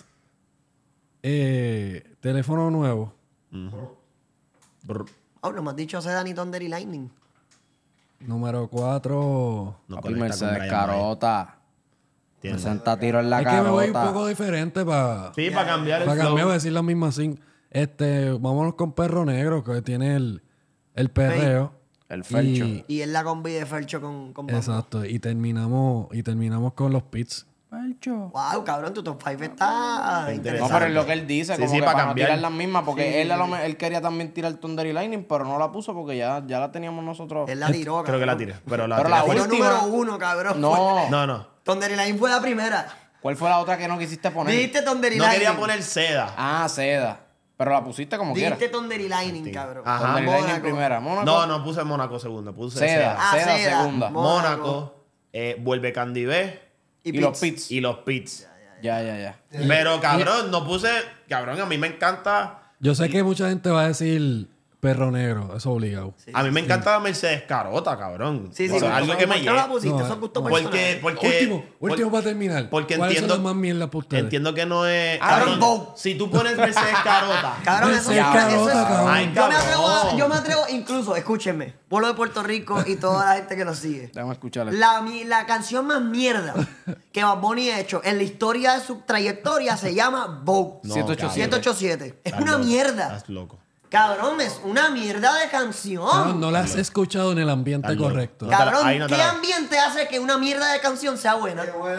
Eh, teléfono nuevo. Brr. Oh, no me has dicho Sedan y Thunder y Lightning. Número cuatro. No Papi, conecta con Mercedes Brian Carota. Tiene- sesenta tiros en la Es que me voy un carota. poco diferente para Sí, para cambiar el para flow. cambiar, voy a decir las mismas cinco. Este, vámonos con Perro Negro, que tiene el, el perreo. El Fercho. Y- Y es la combi de Fercho con, con Bambo. Exacto. Y terminamos, y terminamos con los pits. Fercho. Wow, cabrón, tu top cinco está No, interesante. pero es lo que él dice, Sí, como sí, que para para, no cambiar. tirar las mismas, porque él, a lo me- él quería también tirar Thunder y Lightning, pero no la puso porque ya, ya la teníamos nosotros. Él la tiró, Creo que la cabrón. tiré. Pero la Pero tiré la full. Tiró última- número uno, cabrón. No. No, no. Thunder y Lightning fue la primera. ¿Cuál fue la otra que no quisiste poner? Dijiste Thunder y No Lightning. quería poner seda. Ah, Seda. Pero la pusiste como quieras. Dijiste Thunder y Lightning, cabrón. Ajá. Thunder y Lightning Mónaco. primera. Mónaco. No, no puse Mónaco segunda. Puse Seda. seda. Ah, Seda, Seda. segunda. Mo- Mónaco. eh, vuelve Candy B. Y, Pits. los pits. Y los Pits. Ya, ya, ya. Pero cabrón, no puse. Cabrón, a mí me encanta. Yo sé que mucha gente va a decir Perro Negro, eso es obligado. A mí me encanta la Mercedes Carota, cabrón. Sí, sí. O sea, ¿por algo qué que me no la llega. pusiste? No, Son gustos Porque, personales. porque, último, por- último para terminar. porque ¿Cuáles entiendo- son las más mierdas para ustedes? Entiendo que no es. Cabrón, Vogue. si tú pones Mercedes Carota. Cabrón, eso, Mercedes eso Carota, es- cabrón. Ay, yo, me atrevo a- cabrón. yo me atrevo, incluso, escúchenme, pueblo de Puerto Rico y toda la gente que nos sigue. Déjame escucharle. La, mi- la canción más mierda que Bad Bunny ha hecho en la historia de su trayectoria se llama Vogue. No, ciento ochenta y siete. ciento ochenta y siete. Es Estás una loco, mierda. Estás loco. Cabrón, es una mierda de canción. No, no la has escuchado en el ambiente Estás loco. correcto. No te la- Cabrón, ahí no te ¿qué la- ambiente hace que una mierda de canción sea buena?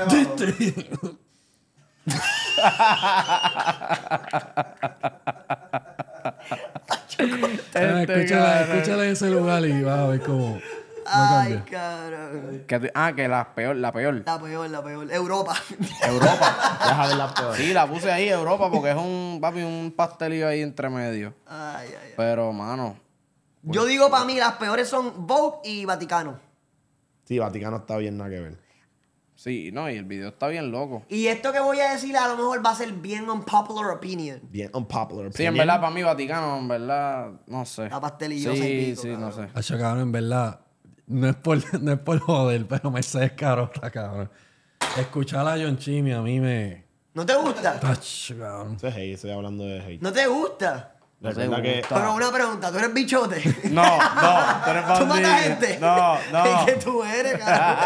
Ah, escúchala, escúchala en ese lugar y vas a ver cómo, cómo Ay, cambia. cabrón. Que tú- ah, que la peor, la peor. La peor, la peor. Europa. Europa. Deja ver la peor. Sí, la puse ahí, Europa, porque es un, papi, un pastelillo ahí entre medio. Ay, ay, ay. Pero, mano, Yo digo para mí, las peores son Vogue y Vaticano. Sí, Vaticano está bien, nada que ver. sí, no, y el video está bien loco. Y esto que voy a decir a lo mejor va a ser bien unpopular opinion. Bien unpopular. Sí, en opinion. verdad, para mí, Vaticano, en verdad, no sé. La pastelillosa Sí, y pico, sí, no cabrón. sé. Hacho, cabrón, en verdad, no es por, no es por joder, pero Mercedes Carota, cabrón. Escuchar a John Chimmy a mí me... ¿No te gusta? Hacho, cabrón. Eso es hate, estoy hablando de hate. ¿No te gusta? No te Recuerda que. gusta. Pero una pregunta, ¿tú eres bichote? No, no, tú eres ¿Tú matas bandido. gente? No, no. ¿Y qué tú eres,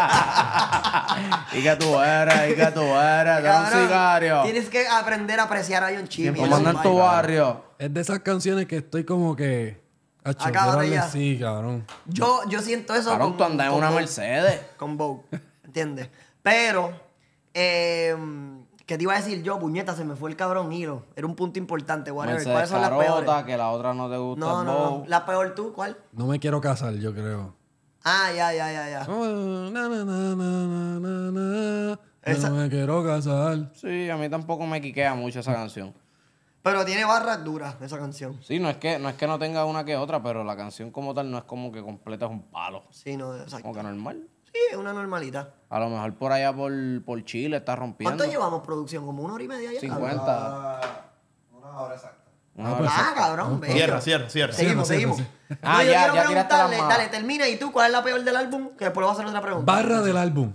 cabrón? y que tú eres, y que tú eres, tú eres un Cabrón, sicario. Tienes que aprender a apreciar a John Chimmy. Como anda en tu barrio. Es de esas canciones que estoy como que... Hacho, Acábate quiero darle ya. sí, cabrón. Yo, yo siento eso Cabrón, con, tú andas en con una Vogue. Mercedes. Con Vogue, ¿entiendes? Pero, eh, ¿qué te iba a decir yo? Puñeta, se me fue el cabrón hilo. Era un punto importante, whatever. Mercedes ¿Cuáles son las Carota, peores? que la otra no te gusta. No, no, no. Vogue. ¿La peor tú? ¿Cuál? No me quiero casar, yo creo. Ah, ya, ya, ya, ya. Oh, na, na, na, na, na, na, Esa- No me quiero casar. Sí, a mí tampoco me quiquea mucho esa canción. Pero tiene barras duras esa canción. Sí, no es que no es que no tenga una que otra, pero la canción como tal no es como que completa es un palo. Sí, no, exacto. Como que normal. Sí, es una normalita. A lo mejor por allá por, por Chile está rompiendo. ¿Cuánto llevamos producción? ¿Como una hora y media ya? cincuenta. Ah, una hora exacta. Una hora. Ah, cabrón. bello. Cierra, cierra, cierra. Seguimos, Cierra, seguimos. cierra, Ah, No, yo ya, quiero ya tiraste la preguntarle, mala. dale, termina. ¿Y tú cuál es la peor del álbum? Que después le voy a hacer otra pregunta. Barra del álbum.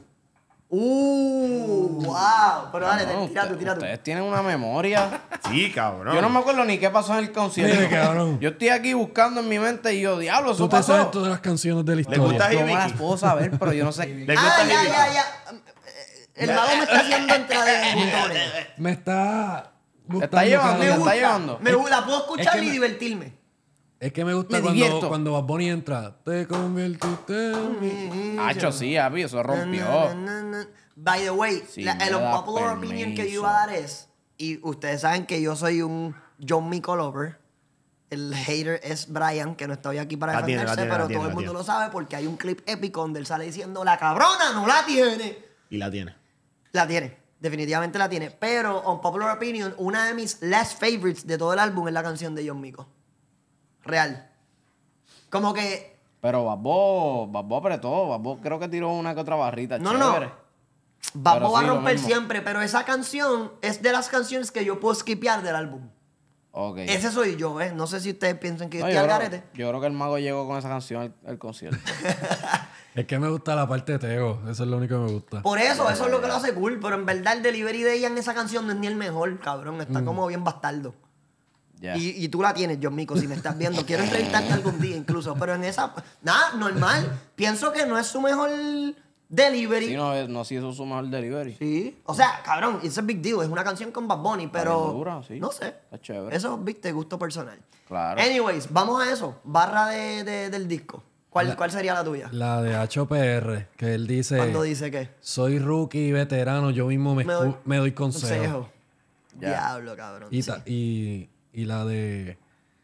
Uh, wow. Pero dale, Cabrón, tira tú, usted- tira tú. Ustedes tienen una memoria. Sí, cabrón. Yo no me acuerdo ni qué pasó en el concierto. Mire, cabrón. Yo estoy aquí buscando en mi mente y yo, diablo, eso Tú te pasó. sabes todas las canciones de la ¿Le gusta historia. Yo me las Hibiki? puedo saber, pero yo no sé. ¿Le Ah, gusta ya, Hibiki? ya, ya. El mago me está haciendo entrar de motores. Me está gustando. está llevando, cada me Me día. gusta gusta. llevando. Me gusta, la puedo Es escuchar que y me- divertirme. Es que me gusta Me cuando, divierto. cuando Bad Bunny entra. Te convertiste en mí. Hacho, sí, Api, eso rompió. Na, na, na, na. By the way, Sí, la- me el da unpopular opinion que yo permiso. iba a dar es, y ustedes saben que yo soy un John Mico lover. El hater es Brian, que no estoy aquí para La tiene, defenderse, la tiene, pero la tiene, todo el la mundo tiene. lo sabe porque hay un clip épico donde él sale diciendo, la cabrona no la tiene. Y la tiene. La tiene, definitivamente la tiene. Pero, on popular opinion, una de mis last favorites de todo el álbum es la canción de John Mico. Real. Como que, Pero Babbo, Babbo apretó. Babbo creo que tiró una que otra barrita. no, no, chévere. no. Bambo Pero va sí, a lo romper mismo. siempre, pero esa canción es de las canciones que yo puedo skipear del álbum. Ok. Ese soy yo, ¿eh? No sé si ustedes piensan que yo No, estoy yo, al creo, garete. yo creo que el mago llegó con esa canción al, al concierto. Es que me gusta la parte de Tego. Eso es lo único que me gusta. Por eso, eso es lo que lo hace cool, pero en verdad el delivery de ella en esa canción no es ni el mejor, cabrón. Está como bien bastardo. Ya. Y, y tú la tienes, John Mico, si me estás viendo. Quiero entrevistarte algún día incluso, pero en esa... Nada, normal. Pienso que no es su mejor delivery. Sí, no, es- no, sí, eso es su mejor delivery. Sí. O sea, cabrón, it's a big deal. Es una canción con Bad Bunny, pero... bien dura, sí. No sé. Está chévere. Eso, viste, gusto personal. Claro. Anyways, vamos a eso. Barra de, de- del disco. ¿Cuál, ¿Cuál sería la tuya? La de H O P R, que él dice... Cuando dice que... Soy rookie, veterano, yo mismo me, Me doy- escu- me doy consejo. Consejo. Ya. Diablo, cabrón. Y, sí. ta- y, y la de...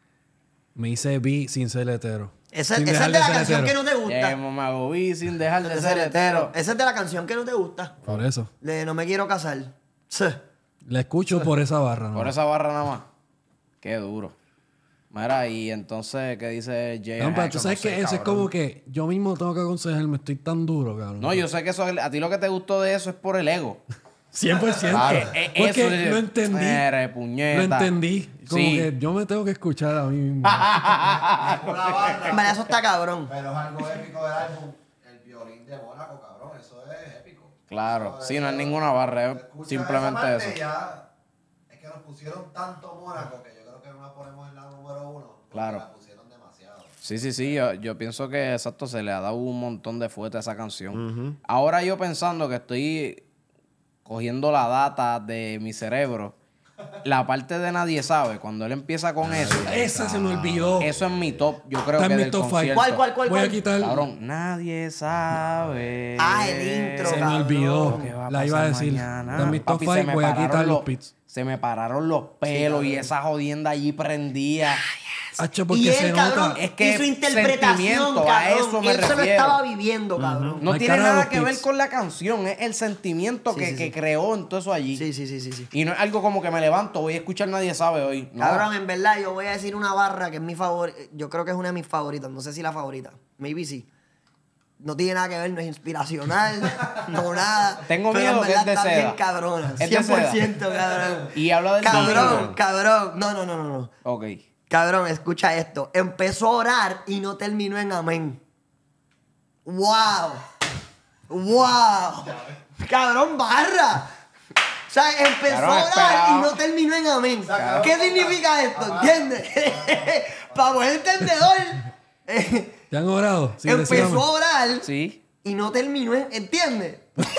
Me hice B sin ser hetero. Esa, Sin esa dejar es de la ser canción hetero. que no te gusta. Yeah, me hago vi sin dejar de ser hetero. Esa es de la canción que no te gusta. Por eso. De No me quiero casar. Sí. La escucho por esa barra, ¿no? Por esa barra nada más. Qué duro. Mira, y entonces, ¿qué dice Jay? No, pero Hacho? tú sabes No sé, que eso es cabrón. como que yo mismo tengo que aconsejarme, estoy tan duro, cabrón. No, yo sé que eso, a ti lo que te gustó de eso es por el ego. cien por ciento. Claro. Eh, eh, Porque eso es- lo entendí. Mere, puñeta. Lo entendí. Como Sí. que yo me tengo que escuchar a mí mismo. Una barra. En verdad, eso está cabrón. Pero es algo épico del álbum. El violín de Mónaco, cabrón. Eso es épico. Claro. Eso Sí, no es eso- ninguna barra, es escuchas simplemente esa parte eso. ya, es que nos pusieron tanto Mónaco que yo creo que no la ponemos en la número uno. porque Claro. La pusieron demasiado. Sí, sí, sí. Yo, yo pienso que exacto se le ha dado un montón de fuerte a esa canción. Ahora yo pensando que estoy cogiendo la data de mi cerebro, la parte de Nadie Sabe, cuando él empieza con eso, Esa se me olvidó. eso es mi top, yo creo Está en que mi del top five. concierto. ¿Cuál, cuál, cuál? Voy a cuál? quitar. Cabrón, nadie sabe. Ah, el intro, Se me cabrón. olvidó. ¿Qué va a La iba a pasar decir. mañana? Está en mi top Papi, se five, me voy a pararon quitar los pits. Se me pararon los pelos y esa jodienda allí prendía. Hacho, porque Y se él, nota. cabrón, Es que y su interpretación, sentimiento, a cabrón. eso me él se lo refiero. estaba viviendo, cabrón. No Hay tiene cara de nada los que ver pits. con la canción, es el sentimiento Sí, que, sí, que sí. creó en todo eso allí. Sí, sí, sí, sí, sí. Y no es algo como que me levanto, voy a escuchar Nadie Sabe hoy. No. Cabrón, en verdad, yo voy a decir una barra que es mi favorita. Yo creo que es una de mis favoritas. No sé si la favorita. Maybe sí. No tiene nada que ver, no es inspiracional, no nada. Tengo pero miedo en que es verdad de está seda. bien cabrona. Es de cien por ciento, cabrón. Y habla del Cabrón, domingo. cabrón. No, no, no, no, no. Ok. Cabrón, escucha esto. Empezó a orar y no terminó en amén. ¡Wow! ¡Wow! Cabrón, barra. O sea, empezó Cabrón, a orar esperaba. y no terminó en amén. ¿Qué significa esto? ¿Entiendes? Para buen entendedor, eh, ¿Te han orado? Sin decir empezó a amén. orar Sí. y no terminó en... ¿Entiendes?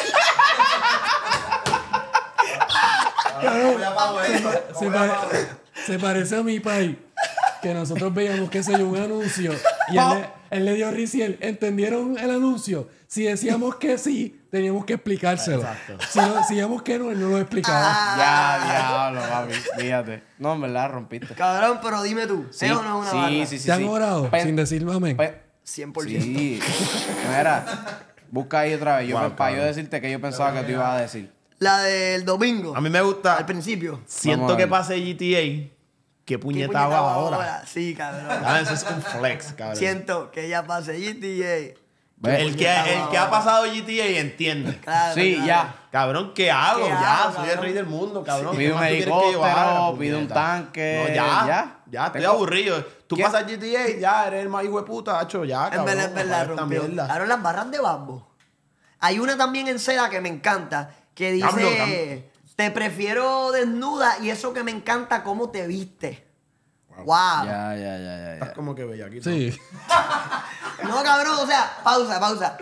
¿Cómo yo apago esto? Se, ¿Cómo yo pare- apago esto? se parece a mi país. Que nosotros veíamos, qué sé yo, un anuncio. Y él, le- él le dio risa y él, ¿entendieron el anuncio? Si decíamos que sí, teníamos que explicárselo. Si no- si decíamos que no, él no lo explicaba. Ah. Ya, diablo, papi. Fíjate. No, en verdad, rompiste. Cabrón, pero dime tú. Sí, ¿Es o no es una sí, barra? sí, sí, ¿Te han sí. orado? Pe- sin decir amén. pe- cien por ciento. Sí. Mira, busca ahí otra vez. Yo, Wow, para yo cabrón. decirte que yo pensaba que tú ibas a decir. La del domingo. A mí me gusta. Al principio. Siento Vamos a que ver. pase G T A. ¿Qué ¿Qué puñeta puñeta hago hago ahora? Sí, cabrón. Ah, eso es un flex, cabrón. Siento que ella pase G T ¿Ves? El que, el que ha pasado G T A entiende. A. Claro, Sí, claro. ya. Cabrón, ¿qué hago? ¿Qué ya, hago, soy el cabrón? rey del mundo, cabrón. Pide ¿Qué un más tú quieres que yo helicóptero, haga, pide un puñeta? tanque, No, ya, ya. ya. estoy Tengo- aburrido. Tú ¿Qué? pasas G T A, ya eres el más hijo de puta, hacho, ya, En cabrón. verdad, en verdad, apaga esta rompió. mierda. Ahora las barras de Bambo. Hay una también en seda que me encanta, que dice, Cambio, cambio. te prefiero desnuda y eso que me encanta, cómo te viste. Wow. Ya, ya, ya, ya. Estás ya. como que bellaquito. Sí. No, cabrón, o sea, pausa, pausa.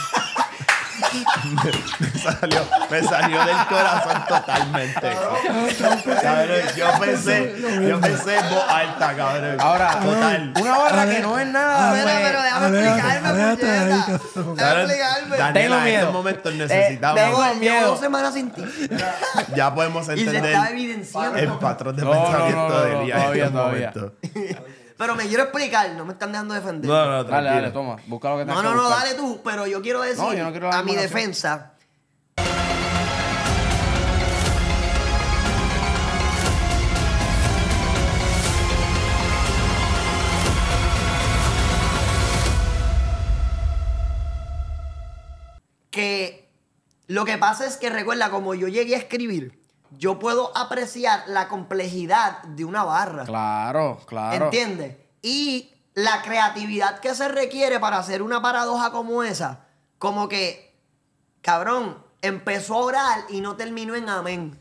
Me salió, me salió del corazón totalmente. Cabrón, yo pensé, yo pensé en voz alta, cabrón. Ahora, total. una barra Ale- que no es nada. Pero, pues, pero déjame aléjate, explicarme, aléjate ahí, puñeta. cabrón. Déjame explicarme. Daniela, Tengo en miedo. estos momentos Eh, necesitamos. tengo Llevo- miedo. Llevo dos semanas sin ti. Ya podemos Y se entender está evidenciando. el patrón de No, no, pensamiento no, no, de no, Elías en todavía, estos todavía. momentos. Pero me quiero explicar, no me están dejando defender. No, no, Dale, tranquilo. dale, toma. Busca lo que tengas No, no, que no, buscar. dale tú, pero yo quiero decir No, yo no quiero la a mi misma canción. defensa. Que Lo que pasa es que recuerda, como yo llegué a escribir, yo puedo apreciar la complejidad de una barra. Claro, claro. ¿Entiendes? Y la creatividad que se requiere para hacer una paradoja como esa, como que, cabrón, empezó a orar y no terminó en amén.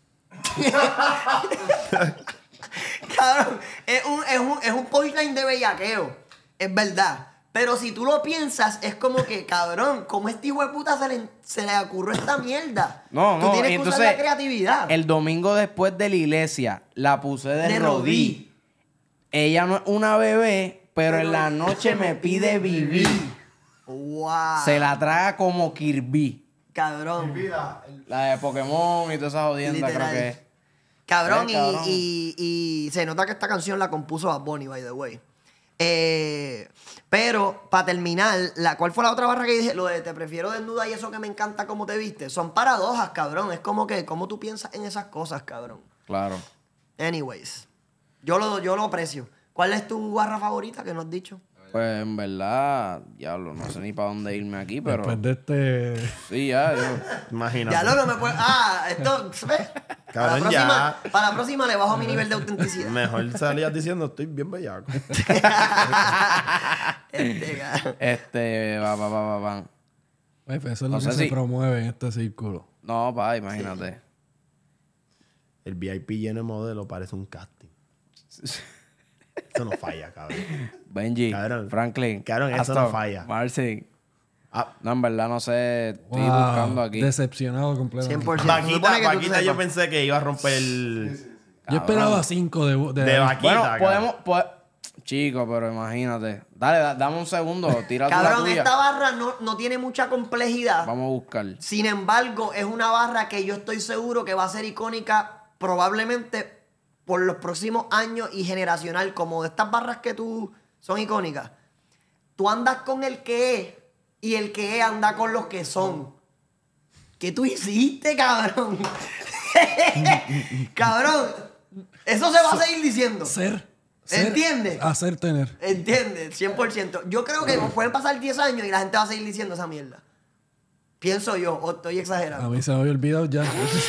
Cabrón, es un, es un, es un punchline de bellaqueo. Es verdad. Pero si tú lo piensas, es como que, cabrón, ¿cómo este hijo de puta se le, se le ocurrió esta mierda? No, tú no, tienes y que usar entonces, la creatividad. El domingo después de la iglesia, la puse de, De rodí. rodí. Ella no es una bebé, pero, en la noche me pide vivir. Wow. Se la traga como Kirby. Cabrón. La de Pokémon y todas esas jodiendas, creo Literal. que es. Cabrón, Eh, y, cabrón. Y, y se nota que esta canción la compuso Bad Bunny, by the way. Eh, pero, para terminar, la, ¿cuál fue la otra barra que dije? Lo de te prefiero desnuda y eso que me encanta cómo te viste. Son paradojas, cabrón. Es como que, ¿cómo tú piensas en esas cosas, cabrón? Claro. Anyways, yo lo, yo lo aprecio. ¿Cuál es tu barra favorita que no has dicho? Pues en verdad, diablo, no sé ni para dónde irme aquí, pero. Después de este... Sí, ya, yo. Imagínate. Ya lo no me puedo. Ah, esto. ¿Ves? Para la, Cabrón, próxima, ya. para la próxima le bajo mi nivel de autenticidad. Mejor salías diciendo, estoy bien bellaco. Este, cabrón. Este, va, va, va, va, va. Pues, eso es No lo sé que se si- promueve en este círculo. No, pa, imagínate. El V I P lleno de modelo parece un casting. Eso no falla, cabrón. Benji, Cabrón. Franklin. Cabrón, eso Astor, no falla. Marcy. Ah, No, en verdad no sé. Estoy Wow, buscando aquí. Decepcionado completamente. cien por ciento. Se Vaquita, supone que tú Vaquita yo sepas. pensé que iba a romper el... Yo esperaba cinco de... De, De Vaquita. Bueno, cabrón. podemos. po- Chico, pero imagínate. Dale, da- dame un segundo. Tira tú la Cabrón, tuya. esta barra no, no tiene mucha complejidad. Vamos a buscar. Sin embargo, es una barra que yo estoy seguro que va a ser icónica probablemente por los próximos años y generacional. Como de estas barras que tú son icónicas. Tú andas con el que es y el que es anda con los que son. ¿Qué tú hiciste, cabrón? Cabrón, eso se va a seguir diciendo. Ser. ser ¿Entiendes? Hacer tener. ¿Entiendes? cien por ciento. Yo creo que pueden pasar diez años y la gente va a seguir diciendo esa mierda. Pienso yo, o estoy A exagerando. mí se me había olvidado ya.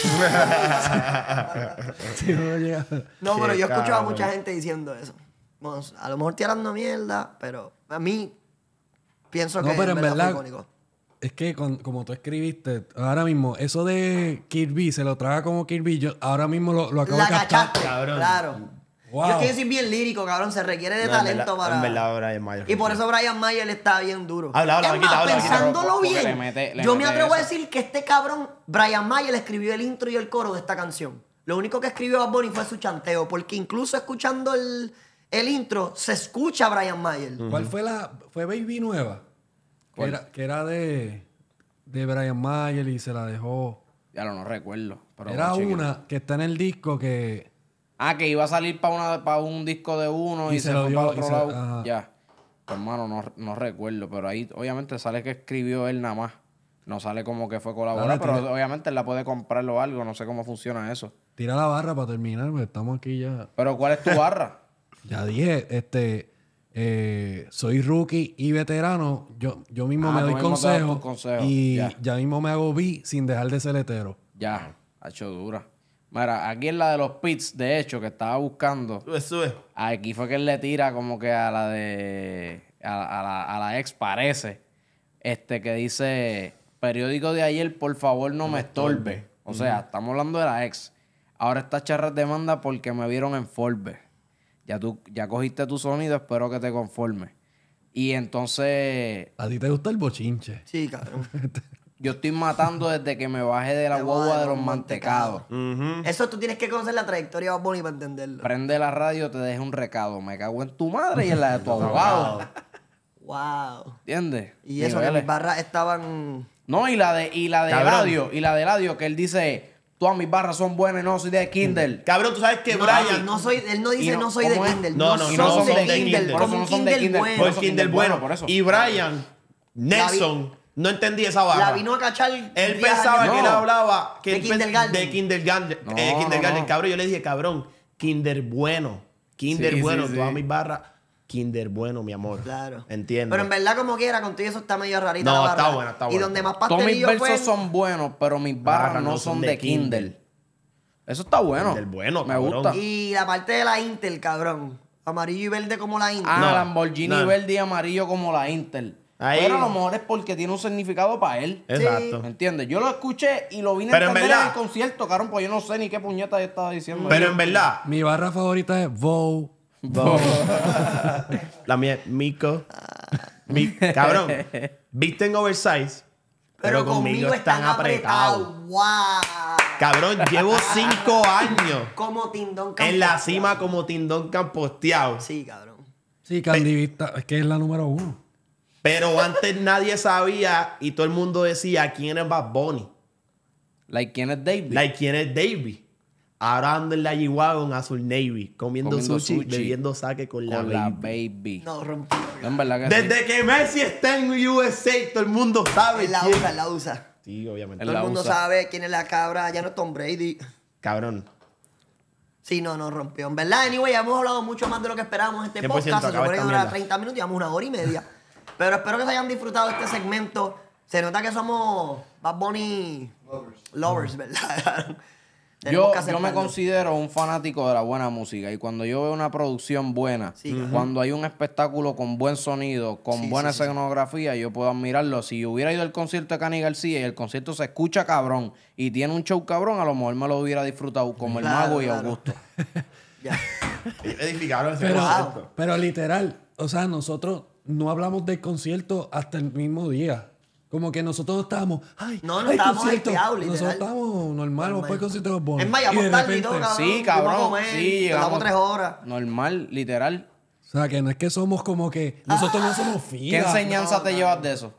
Sí, no me llega. No, pero Qué yo escucho a cabrón. mucha gente diciendo eso. Bueno, a lo mejor tirando mierda, pero a mí pienso No, que pero en fue verdad- icónico. Es que con- como tú escribiste, ahora mismo, eso de Kirby, se lo traga como Kirby, yo ahora mismo lo, lo acabo La de captar. cachaste, cabrón. claro. Wow. Yo es que yo soy bien lírico, cabrón. Se requiere de No, en talento verdad- para... en verdad, Brian Mayer Y por rompió. eso Brian Mayer está bien duro. Habla, habla, Es Vaquita, más, habla, Vaquita. pensándolo Porque bien, le mete- le yo me mete atrevo a eso. decir que este cabrón, Brian Mayer, escribió el intro y el coro de esta canción. Lo único que escribió Bad Bunny fue su chanteo, porque incluso escuchando el, el intro, se escucha a Brian Mayer. ¿Cuál fue la...? Fue Baby Nueva. Que ¿Cuál? era, que era de, de Brian Mayer y se la dejó. Ya lo no recuerdo. Pero Era voy a chequear. una que está en el disco que... Ah, que iba a salir para un disco de uno y, Y se, se lo fue dio- para y otro se- lado. ajá. Ya. Pues, hermano, no, no recuerdo. Pero ahí obviamente sale que escribió él nada más. No sale como que fue colaborar, Dale, pero tira. obviamente él la puede comprar o algo. No sé cómo funciona eso. Tira la barra para terminar, porque estamos aquí ya... Pero ¿cuál es tu barra? Ya dije, este... eh, soy rookie y veterano. Yo, yo mismo Ah, me tú doy mismo te das tus consejos. consejos, Y ya. ya. mismo me hago bi sin dejar de ser hetero. Ya. Ha hecho dura. Mira, aquí en la de los pits, de hecho, que estaba buscando. Sube, sube. Aquí fue que él le tira como que a la de. A, a la, a la ex, parece. Este que dice: periódico de ayer, por favor, no me estorbe. O sea, estamos hablando de la ex. Ahora estas charras demanda porque me vieron en Forbes. Ya tú, ya cogiste tu sonido, espero que te conformes. Y entonces, ¿A ti te gusta el bochinche? Sí, cabrón. yo estoy matando desde que me bajé de la De guagua guagua de los mantecados. Eso tú tienes que conocer la trayectoria de Bad Bunny para entenderlo. Prende la radio, te deje un recado. Me cago en tu madre y en la de tu abogado. Wow. ¿Entiendes? Y eso, que Niveles. mis barras estaban... No, y la de, y la de Cabrón. Eladio, y la de Eladio, que él dice, todas mis barras son buenas y no soy de Kindle. Cabrón, tú sabes que No, Brian... no soy, él no Y dice no- no, soy de ¿cómo es? Kindle. No, no, soy no son de de Kindle. Kindle. Por eso Como no un son de Kindle Kindle. bueno. Por Por eso Kindle Kindle bueno. bueno, por eso. Y Brian, Nelson, no entendía esa barra. La vino a cachar. Él diez pensaba años. que él No. hablaba que De él pe- kindergarten. de kindergarten, No, eh, kindergarten. no, no. Cabrón, yo le dije, cabrón, kinder bueno, kinder Sí, bueno, sí, todas sí. mis barras, Kinder bueno, mi amor. Claro. Entiendo. Pero en verdad, como quiera, contigo eso está medio rarito. No, la está barra. bueno, está Y bueno. donde más Todos mis pastelillos versos fue... son buenos, pero mis barras no son de Kindle. Eso está bueno. Kindle bueno, Me cabrón. gusta. Y la parte de la Intel, cabrón. Amarillo y verde como la Intel. Ah, No, Lamborghini no. verde y amarillo como la Intel. Ahí- Pero a lo mejor es porque tiene un significado para él. Exacto. ¿Me entiendes? Yo lo escuché y lo vine Pero a en entender en, verdad- el concierto, cabrón, pues yo no sé ni qué puñeta yo estaba diciendo. Pero en verdad, Mi barra favorita es Vow. la mía es Mico. Mi- cabrón, visten oversize, pero, conmigo, están apretados. ¡Wow! Cabrón, llevo cinco años Como Tindón en la Campos. cima como Tindón camposteado. Sí, cabrón. Sí, Candy Vista, es que es la número uno. Pero antes nadie sabía y todo el mundo decía quién es Bad Bunny. Like, ¿quién es David? Like, quién es Davey. Ahora ando en la G-Wagon azul Navy, comiendo, Comiendo sushi, sushi. bebiendo sake con, la, Con la baby. baby. No, rompió. No, en verdad que sí. Desde que Messi está en U S A, todo el mundo sabe Él la quién. usa, él la usa. Sí, obviamente. Él Todo la el mundo usa. sabe quién es la cabra. Ya no es Tom Brady. Cabrón. Sí, no, no rompió. En verdad, anyway, ya hemos hablado mucho más de lo que esperábamos en este cien por ciento, podcast. Se acaba supone que esta dura mierda. treinta minutos, llevamos una hora y media. Pero espero que se hayan disfrutado de este segmento. Se nota que somos Bad Bunny lovers, ¿verdad? Tenemos Yo, que yo me aceptarlo. considero un fanático de la buena música y cuando yo veo una producción buena, Sí, claro. cuando hay un espectáculo con buen sonido, con Sí, buena sí, sí, sí. escenografía, yo puedo admirarlo. Si hubiera ido al concierto de Cani García y el concierto se escucha cabrón y tiene un show cabrón, a lo mejor me lo hubiera disfrutado como el Claro, Mago y claro. Augusto. Ya. Edificaron ese Pero, concepto. pero literal, o sea, nosotros no hablamos del concierto hasta el mismo día. Como que nosotros no estábamos, ay, No, no ay, estábamos concierto. hypeados, literal. Nosotros estábamos normal, vamos para el concierto de Bad Bunny. Es más, Y llamamos de tarde y repente- todo, cabrón. Sí, Fuimos a cabrón. comer, Sí, tardamos llegamos tres horas. Normal, literal. O sea, que no es que somos como que, nosotros no somos ¿Qué fila. enseñanza no, te no. llevas de eso?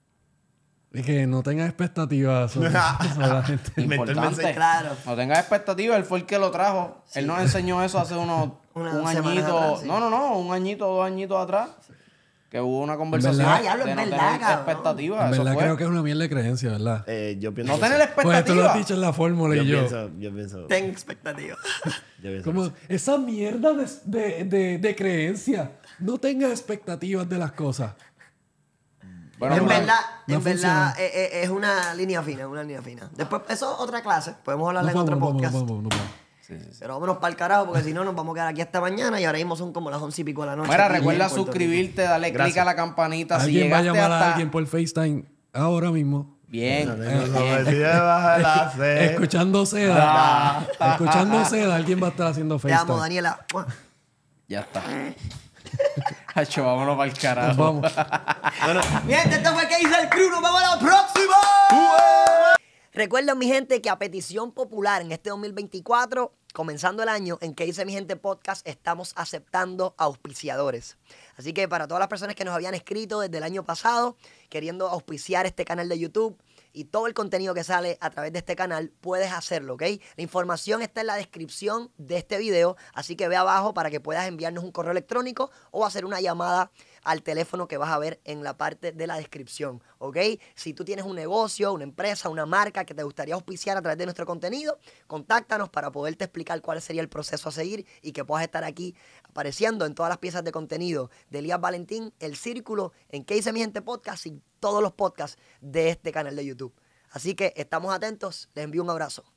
Y que no tengas expectativas sobre, sobre la gente. Mentalmente. Importante. Claro. No tengas expectativas, él fue el que lo trajo. Él nos enseñó eso hace unos Unas un semanas añito. atrás, sí. No, no, no, un añito, dos añitos atrás. Que hubo una conversación verdad. Ay, hablo, de es no verdad, tener cabrón. expectativas. En Eso verdad fue. creo que es una mierda de creencia, ¿verdad? Eh, yo pienso No que tener sí. Pues tú lo has expectativas. dicho en la fórmula Yo y yo. pienso, yo pienso, Ten expectativa. yo pienso Como esa mierda de, de, de, de creencia. No tengas expectativas de las cosas. Bueno, en no, verdad, no en verdad funciona. eh, eh, es una línea fina, una línea fina. Después, eso es otra clase. Podemos hablarle en No otro podemos, no podcast. podemos, no podemos. Pero vámonos para el carajo, porque si no nos vamos a quedar aquí hasta mañana y ahora mismo son como las once y pico de la noche. Mira, aquí en recuerda Puerto Rico. suscribirte, darle clic Gracias. a la campanita. Si Alguien va a llegaste llamar hasta... a alguien por FaceTime ahora mismo. Bien, No bien. tengo que si baja la sed. Escuchando seda. Escuchando seda, alguien va a estar haciendo Te amo, FaceTime. Daniela. Mua. Ya está. Hacho, vámonos para el Nos carajo. vamos. Mi gente, esto fue que hizo el crew. Nos vemos la próxima. Recuerden, mi gente, que a petición popular en este dos mil veinticuatro, comenzando el año, en que hice mi gente podcast, estamos aceptando auspiciadores. Así que para todas las personas que nos habían escrito desde el año pasado, queriendo auspiciar este canal de YouTube y todo el contenido que sale a través de este canal, puedes hacerlo, ¿ok? La información está en la descripción de este video, así que ve abajo para que puedas enviarnos un correo electrónico o hacer una llamada al teléfono que vas a ver en la parte de la descripción, ¿ok? Si tú tienes un negocio, una empresa, una marca que te gustaría auspiciar a través de nuestro contenido, contáctanos para poderte explicar cuál sería el proceso a seguir y que puedas estar aquí apareciendo en todas las piezas de contenido de Elías Valentín, El Círculo, en ¿Qué hice mi gente podcast? Y todos los podcasts de este canal de YouTube. Así que estamos atentos, les envío un abrazo.